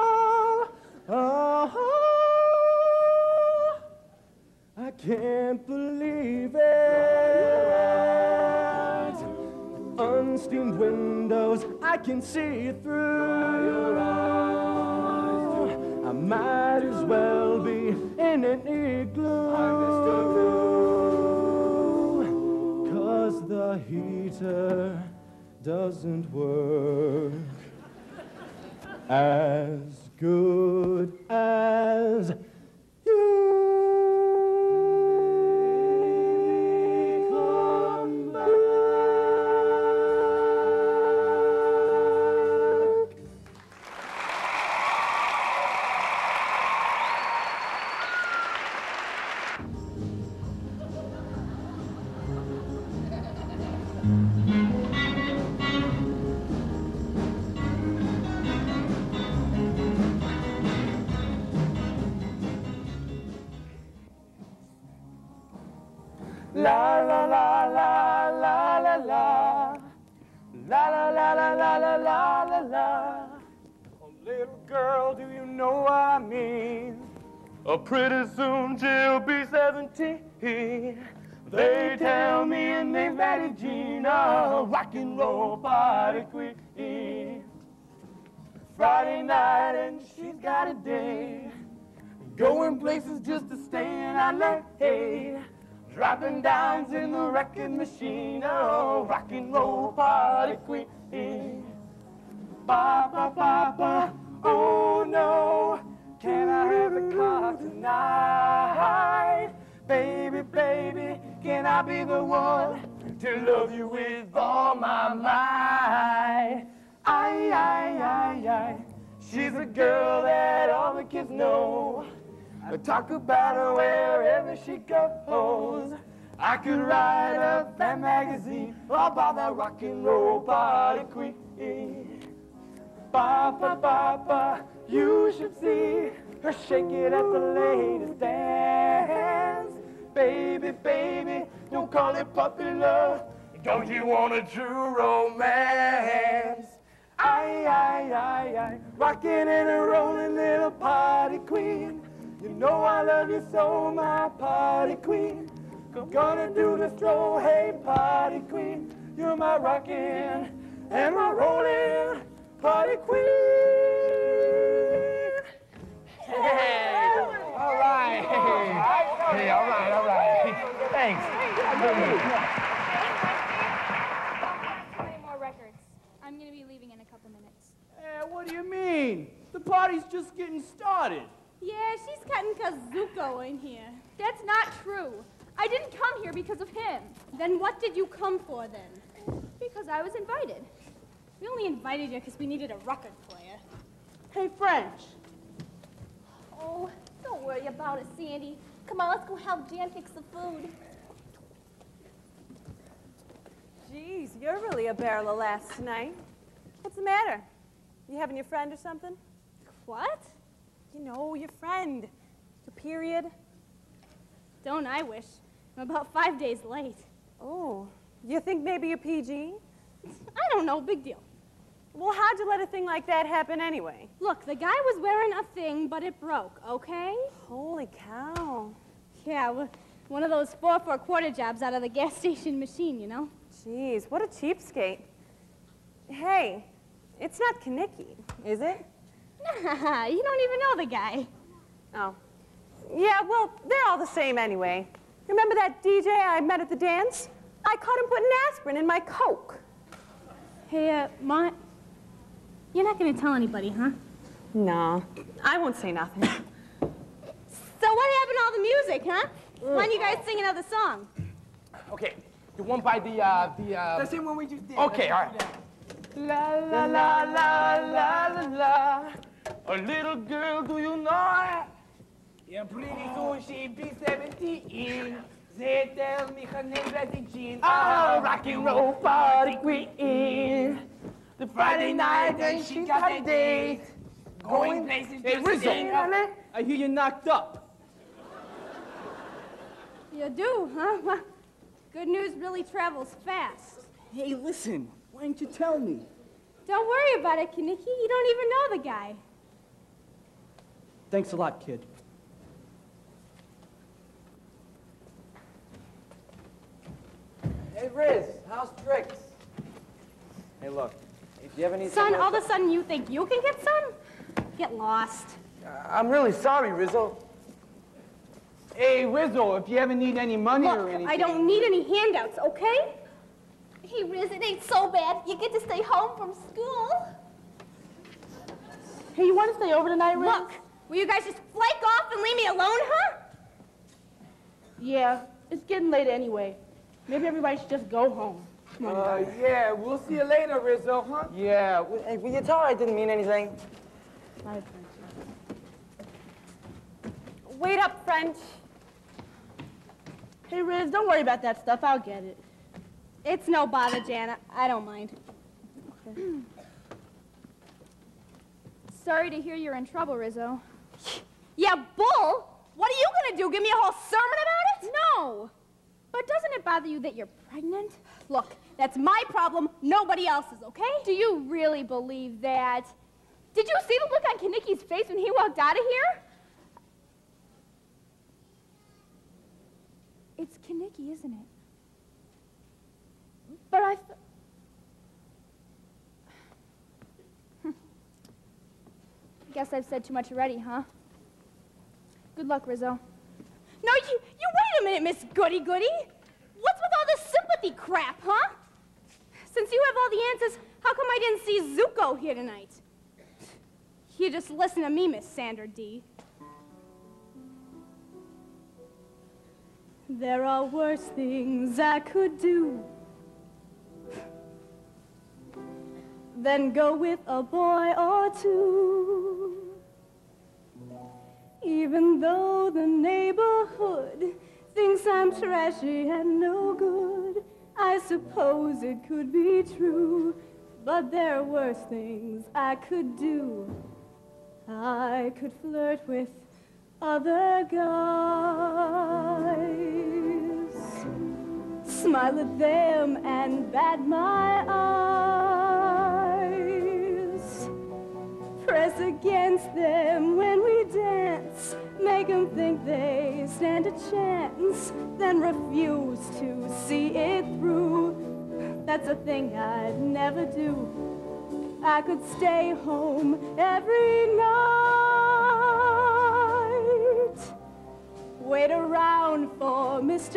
Oh, I can't believe it. Unsteamed windows I can see through. I might as well be in an igloo, 'cause the heater doesn't work as good as you. La la la la la la la. La la la la la la la la la. Oh, little girl, do you know what I mean? Oh, pretty soon she'll be seventeen. They tell me her name's Betty Jean, a rock and roll party queen. Friday night and she's got a day, going places just to stay in L A. Dropping downs in the wrecking machine, oh, rock and roll party queen. Ba ba ba ba, oh no, can I have the car tonight? Baby, baby, can I be the one to love you with all my might? Ay, ay, ay, ay, she's a girl that all the kids know. I talk about her wherever she goes. I could write a fan magazine about that rock and roll party queen. Ba ba ba ba, you should see her shake it at the latest dance. Baby, baby, don't call it puppy love. Don't you want a true romance? Ay, ay, ay, ay, rockin' and a rollin' little party queen. You know I love you so, my party queen. I'm gonna do the stroll, hey, party queen. You're my rockin' and my rollin' party queen. Hey, all right. Hey, all right, all right. Thanks. Play more records. I'm gonna be leaving in a couple minutes. Eh, what do you mean? The party's just getting started. Yeah, she's cutting Kazuko in here. That's not true. I didn't come here because of him. Then what did you come for then? Because I was invited. We only invited you because we needed a record player. Hey, French. Oh, don't worry about it, Sandy. Come on, let's go help Jan fix the food. a barrel of laughs tonight. What's the matter? You having your friend or something? What? You know, your friend. Your period. Don't I wish. I'm about five days late. Oh, you think maybe you're P G? I don't know, big deal. Well, how'd you let a thing like that happen anyway? Look, the guy was wearing a thing, but it broke, okay? Holy cow. Yeah, well, one of those four for a quarter jobs out of the gas station machine, you know? Jeez, what a cheapskate. Hey, it's not Kanicki, is it? Nah, you don't even know the guy. Oh. Yeah, well, they're all the same anyway. Remember that D J I met at the dance? I caught him putting aspirin in my Coke. Hey, uh, Ma, you're not gonna tell anybody, huh? No, I won't say nothing. So what happened to all the music, huh? Why don't you guys sing another song? Okay, the one by the, uh, the, uh... The same one we just did. Okay, all right. La la la la la la la. A little girl, do you know it? Yeah, pretty soon she be seventeen. They tell me her name's Betty Jean. Oh, rock and roll party queen. The Friday night and she got a date. Going places Hey, just Rizzo, sing. I hear you knocked up. You do, huh? Well, good news really travels fast. Hey, listen, why didn't you tell me? Don't worry about it, Kanicki. You don't even know the guy. Thanks a lot, kid. Hey, Riz, how's tricks? Hey, look, if you ever need Son, some- all of a sudden you think you can get some? Get lost. I'm really sorry, Rizzo. Hey, Rizzo, if you ever need any money Look, or anything... I don't need any handouts, okay? Hey, Riz, it ain't so bad. You get to stay home from school. Hey, you want to stay over tonight, Riz? Look, will you guys just flake off and leave me alone, huh? Yeah, it's getting late anyway. Maybe everybody should just go home. Come on, Uh, guys. yeah, we'll see you later, Rizzo, huh? Yeah, w- hey, will you tell her I didn't mean anything? Bye, French. Wait up, French. Hey, Riz, don't worry about that stuff. I'll get it. It's no bother, Jana. I don't mind. Okay. Sorry to hear you're in trouble, Rizzo. Yeah, bull? What are you gonna do? Give me a whole sermon about it? No. But doesn't it bother you that you're pregnant? Look, that's my problem, nobody else's, okay? Do you really believe that? Did you see the look on Kanicki's face when he walked out of here? It's Kanicki, isn't it? But I th- Guess I've said too much already, huh? Good luck, Rizzo. No, you, you wait a minute, Miss Goody-Goody. What's with all this sympathy crap, huh? Since you have all the answers, how come I didn't see Zuko here tonight? You just listen to me, Miss Sandra D. There are worse things I could do than go with a boy or two. Even though the neighborhood thinks I'm trashy and no good, I suppose it could be true, but there are worse things I could do. I could flirt with other guys, smile at them and bat my eyes, press against them when we dance, make them think they stand a chance, then refuse to see it through. That's a thing I'd never do. I could stay home every night, wait around for Mister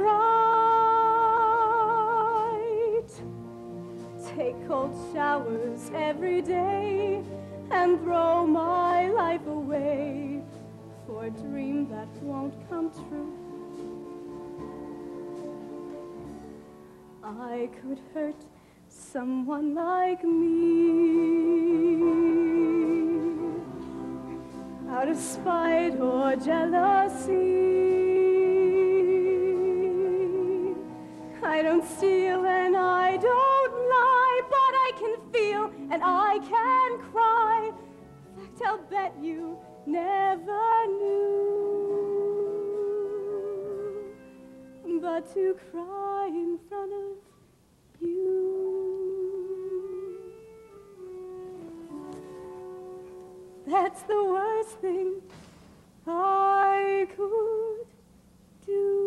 Right, take cold showers every day, and throw my life away for a dream that won't come true. I could hurt someone like me out of spite or jealousy. I don't steal and I don't lie. and I can cry. In fact, I'll bet you never knew, but to cry in front of you. That's the worst thing I could do.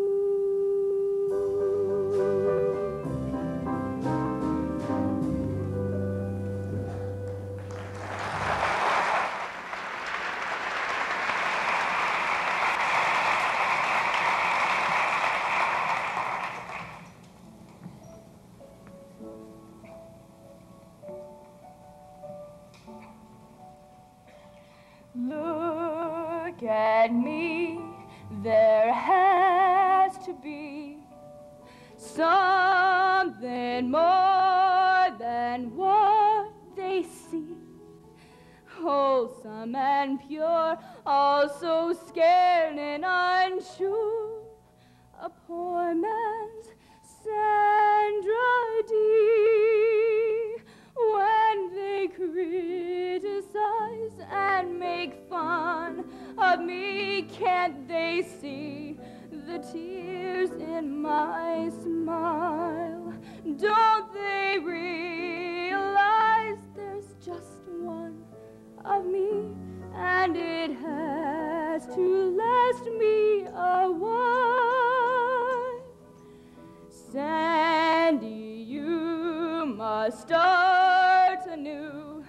Look at me, there has to be something more than what they see. Wholesome and pure, also scared and unsure. A poor man's Sandra Dee. When they criticize and make fun of me, can't they see the tears in my smile? Don't they realize there's just one of me, and it has to last me a while? Sandy, you must start anew.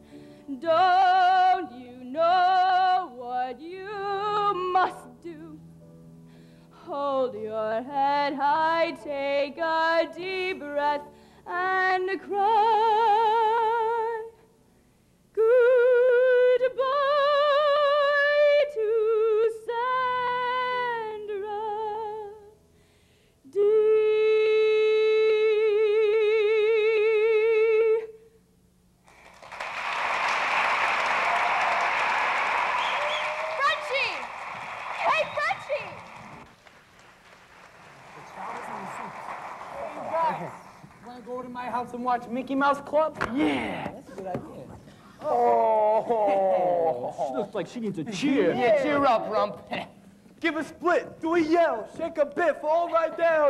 Don't you know what you must do? Hold your head high, take a deep breath, and cry goodbye to Sandra Dee. Go to my house and watch Mickey Mouse Club? Yeah. That's a good idea. Oh. She looks like she needs a cheer. Yeah, cheer up, Rump. Give a split, do a yell, shake a biff, all right down.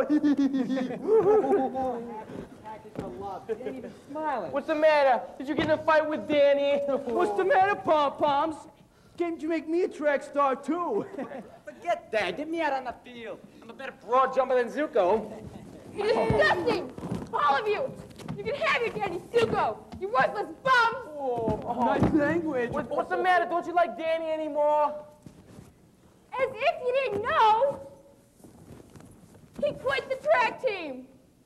What's the matter? Did you get in a fight with Danny? What's the matter, pom-poms? Can't you make me a track star, too? Forget that. Get me out on the field. I'm a better broad jumper than Zuko. Disgusting! All of you! You can have your Danny Zuko! You worthless bums! Oh, oh. Nice language. What, what's the matter? Don't you like Danny anymore? As if you didn't know! He quit the track team!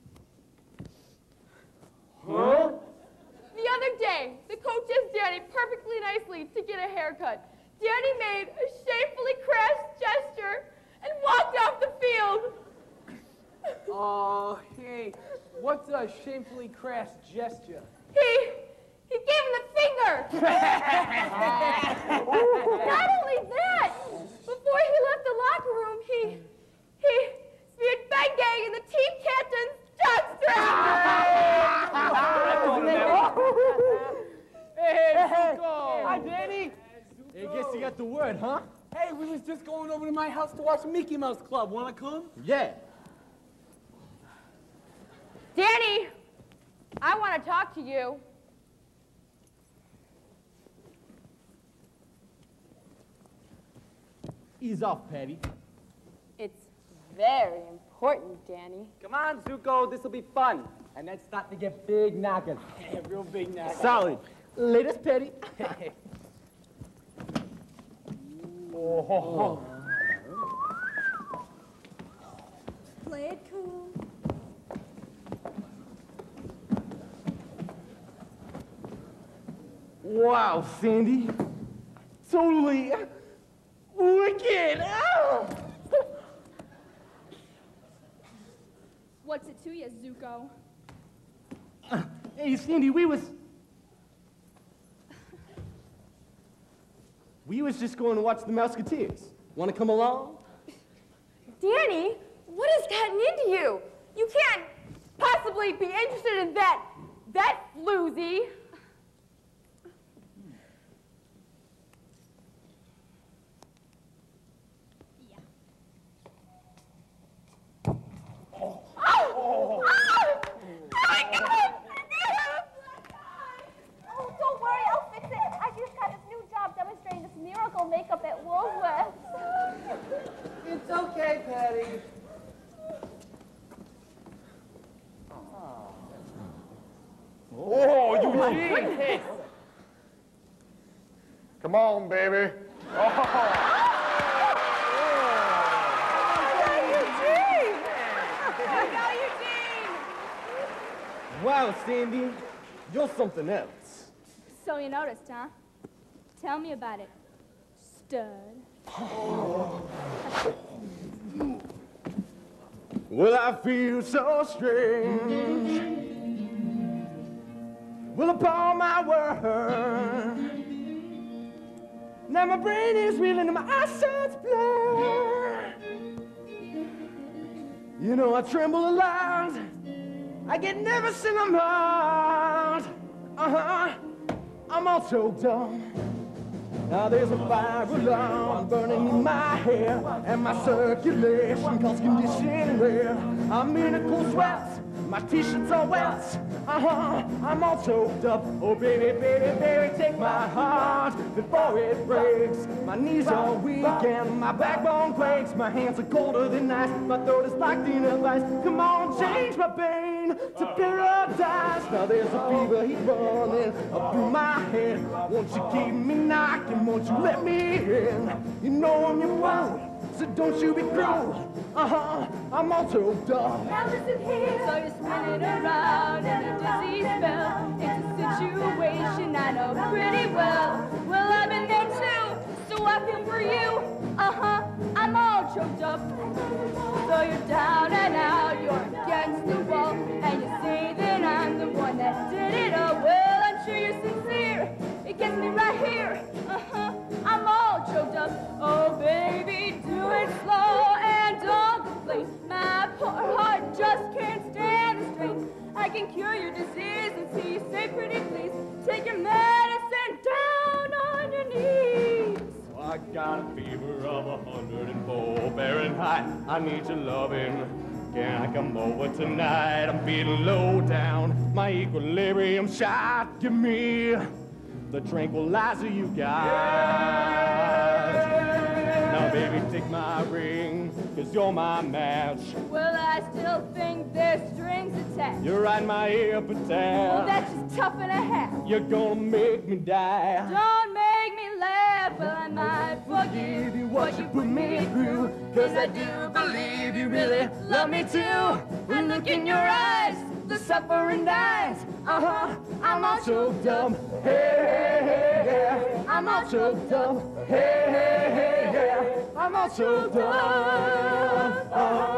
Huh? The other day, the coach asked Danny perfectly nicely to get a haircut. Danny made a shamefully crass gesture and walked off the field. Oh, hey, what's a shamefully crass gesture? He, he gave him the finger. Not only that, before he left the locker room, he, he smeared Bengay in the team captain's jockstrap. Hey, Zuko. Hi, Danny. Hey, guess you got the word, huh? Hey, we was just going over to my house to watch Mickey Mouse Club. Wanna come? Yeah. Danny, I want to talk to you. Ease off, Patty. It's very important, Danny. Come on, Zuko, this'll be fun. And then start to get big knockers. Yeah, real big knockers. Solid. Latest, Patty. Oh, ho, ho. Play it cool. Wow, Sandy. Totally wicked. Oh. What's it to you, Zuko? Uh, hey, Sandy, we was... We was just going to watch the Mouseketeers. Want to come along? Danny, what has gotten into you? You can't possibly be interested in that, that floozy. goodness. Come on, baby. Wow, Sandy, you're something else. So you noticed, huh? Tell me about it, stud. Well, I feel so strange. Well, upon my word, now my brain is reeling and my eyesight's blurred. You know I tremble a lot. I get nervous in my mind. Uh-huh. I'm all choked up. Now there's a fire alarm burning in my hair, and my circulation cause condition rare. I'm in a cold sweat, my t-shirts are wet. Uh-huh, I'm all choked up. Oh baby, baby, baby, take my heart before it breaks. My knees are weak and my backbone quakes. My hands are colder than ice, my throat is locked in a vice. Come on, change my pain to paradise. Now there's a fever heat running up through my head. Won't you keep me knocking? Won't you let me in? You know I'm your fool, so don't you be cruel. Uh-huh, I'm all choked up. Now listen here. So you're spinning around in a dizzy spell. It's a situation I know pretty well. Well, I've been there too, so I feel for you. Uh-huh, I'm all choked up. So you're down and out, you're against the wall, and you say that I'm the one that did it all. Well, I'm sure you're sincere. It gets me right here. Uh-huh, I'm all choked up. Oh, baby, do it slow and don't complain. My poor heart just can't stand the strain. I can cure your disease and see you say pretty please. Take your medicine down on your knees. I got a fever of a hundred and four Fahrenheit. I need your loving. Can I come over tonight? I'm feeling low down. My equilibrium shot. Give me the tranquilizer you got. Now, baby, take my ring, cause you're my match. Well, I still think there's strings attached. You're right in my epitaph. Well, that's just tough and a half. You're gonna make me die. Don't make me laugh, well, I might forgive you what you put me through. Cause I do believe you really love me too. And look in your eyes, the suffering dies. Uh-huh, I'm all choked up. Hey, hey, hey, yeah. I'm all choked up. Hey, hey, hey, yeah. I'm all choked up. Oh,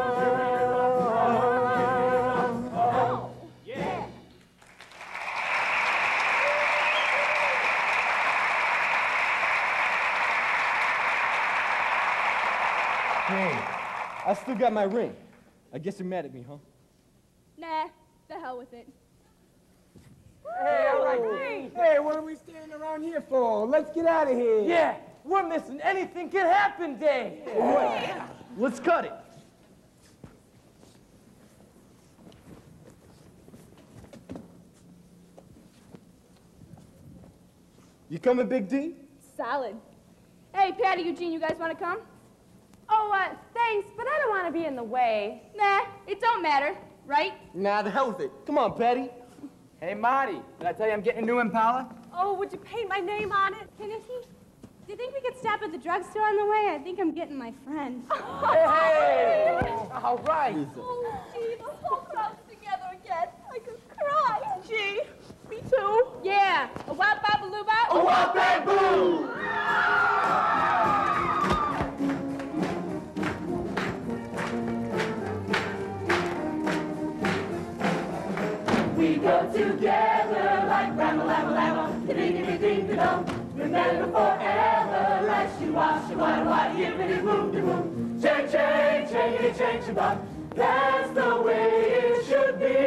yeah. Hey, I still got my ring. I guess you're mad at me, huh? Nah, the hell with it. Hey, all right. Hey, hey, what are we standing around here for? Let's get out of here. Yeah, we're missing anything can happen day. Yeah. Let's cut it. You coming, Big D? Solid. Hey, Patty, Eugene, you guys want to come? Oh, uh, thanks, but I don't want to be in the way. Nah, it don't matter, right? Nah, the hell with it. Come on, Patty. Hey, Marty, did I tell you I'm getting a new Impala? Oh, would you paint my name on it? Kennedy, do you think we could stop at the drugstore on the way? I think I'm getting my friend. Hey! All right. Oh, gee, the whole crowd's together again. I could cry. Gee, me too. Yeah, a wop bop a loo bop. A wop bang boo! We go together like ramble, ramble, ramble, ding, ding, ding, ding, dong. Remember forever, like she was, she was, what, yippity, boom, de boom. Change, change, change, change, change, that's the way it should be.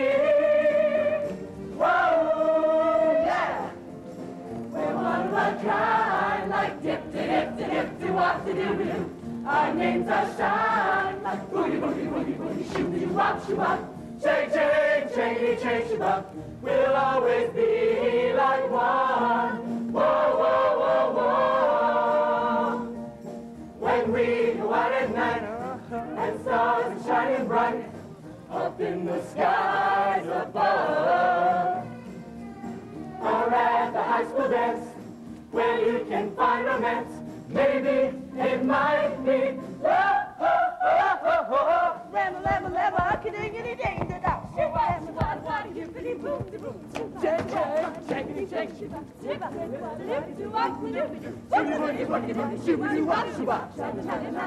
Whoa, yeah. We're one of a kind, like dip, dip, dip, dip, dip, wop, dip, dip, dip. Our names are shine, like boogie, boogie, boogie, boogie, shooby, wop, shoo, wop. Change, change, change, change, change, we'll always be like one. Whoa, whoa, whoa, whoa. When we go out at night and stars are shining bright up in the skies above, our at the high school dance, where you can find romance. Maybe it might be love. Lemma, lemma, lemma, ka-ding-a-ding, da-da. Lemma, wada, wada, yippity, boom, da boom. Check, check, checkity, check, shibba, shibba, lippity, wop, lippity, shibbity, wickety, shibbity, wop, shibba. Lemma,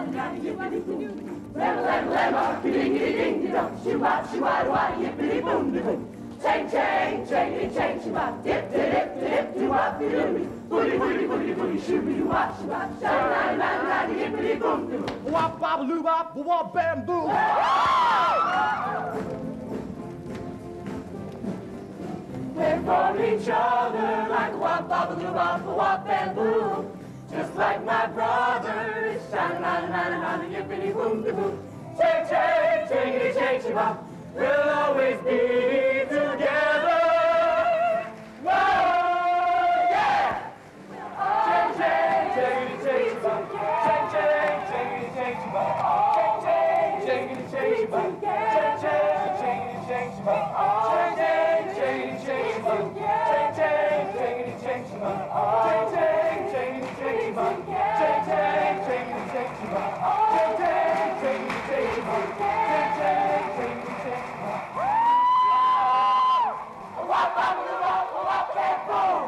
lemma, lemma, ka-ding-a-ding, da-da. Shibba, shibba, wada, yippity, boom, da boom. Chang, chang, changity, chang, shibba, dip, dip, dip, dip, dip, wop, dip, booty, booty, booty, booty, shibbity, wop, shibba. Shibba, la, la, yippity, boom, da boom. Wop, bop, loo, bop, wop, bam, boom. We're for each other like wop, bop, loo, bop, wop, and boom. Just like my brother is shining on and on and on, yippity, boom, da boom. Chang, chang, changity, chang, shibba. We'll always be together. Whoa, yeah! Chang, chang, changity, chang, shibba. Chang, chang, changity, chang, shibba. Chang, chang, changity, chang, shibba. Chang, chang, changity, chang, shibba. Chang, chang, changity, chang, shibba. Chang, chang, changity, chang, shibba. Chang, chang, changity, chang, shibba. Chang, chang, changity, chang, shibba. Chang, chang, changity, chang, shibba. Chang, chang, changity, chang, shibba. Wop, wop, wop, wop, and boom.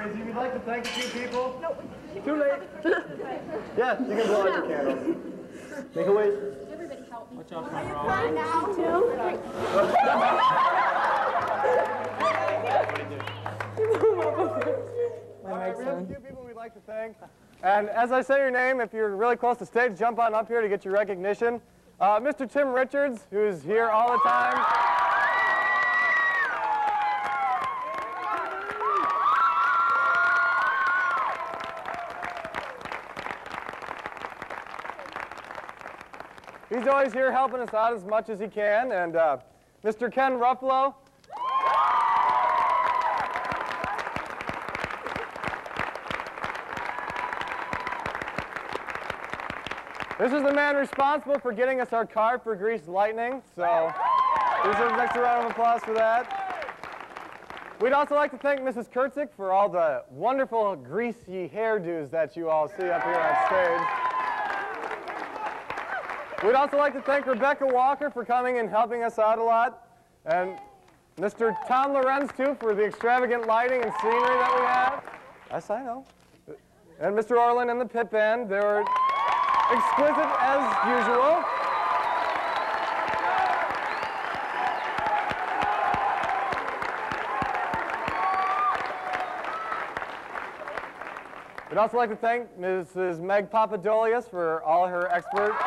Rosie, we'd like to thank a few people. No, Too late. Yeah, you can blow out your candles. Make a wish. Everybody help me. Watch out for One, two, three. All right, we have a few people we'd like to thank. And as I say your name, if you're really close to stage, jump on up here to get your recognition. Uh, Mister Tim Richards, who's here all the time. He's always here helping us out as much as he can. And uh, Mister Ken Ruffalo. This is the man responsible for getting us our car for Greased Lightning, so here's an extra round of applause for that. We'd also like to thank Missus Kurtzik for all the wonderful greasy hairdos that you all see up here on stage. We'd also like to thank Rebecca Walker for coming and helping us out a lot, and Mister Tom Lorenz, too, for the extravagant lighting and scenery that we have. Yes, I know. And Mister Orland and the pit band. They were exquisite as usual. We'd also like to thank Missus Meg Papadolius for all her expertise.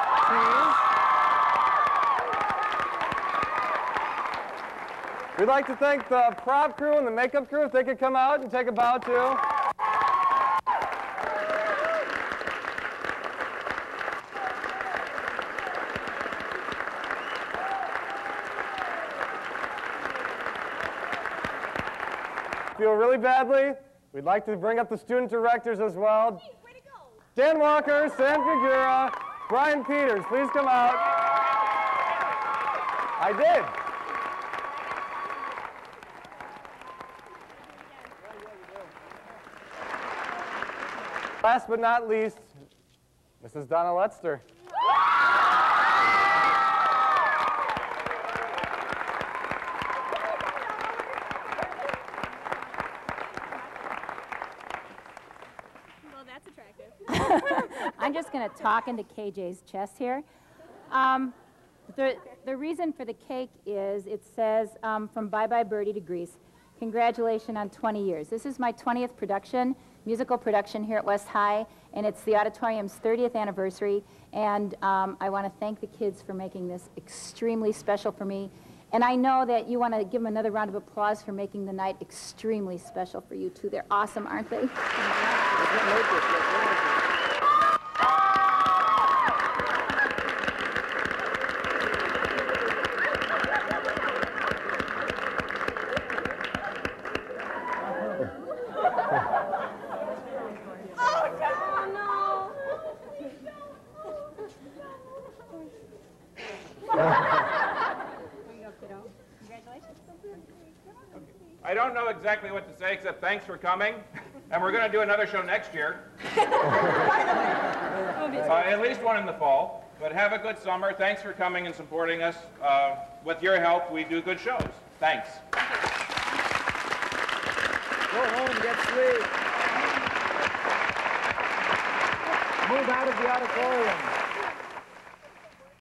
We'd like to thank the prop crew and the makeup crew if they could come out and take a bow too. Feel really badly. We'd like to bring up the student directors as well. Dan Walker, Sam Figura, Brian Peters, please come out. I did. Last but not least, Missus Donna Letster. I'm just going to talk into K J's chest here. Um, the, the reason for the cake is it says, um, from Bye Bye Birdie to Grease, congratulations on twenty years. This is my twentieth production, musical production here at West High, and it's the auditorium's thirtieth anniversary, and um, I want to thank the kids for making this extremely special for me. And I know that you want to give them another round of applause for making the night extremely special for you, too. They're awesome, aren't they? I don't know exactly what to say except thanks for coming, and we're going to do another show next year. uh, at least one in the fall. But have a good summer. Thanks for coming and supporting us. Uh, with your help, we do good shows. Thanks. Go home, get sleep. Move out of the auditorium.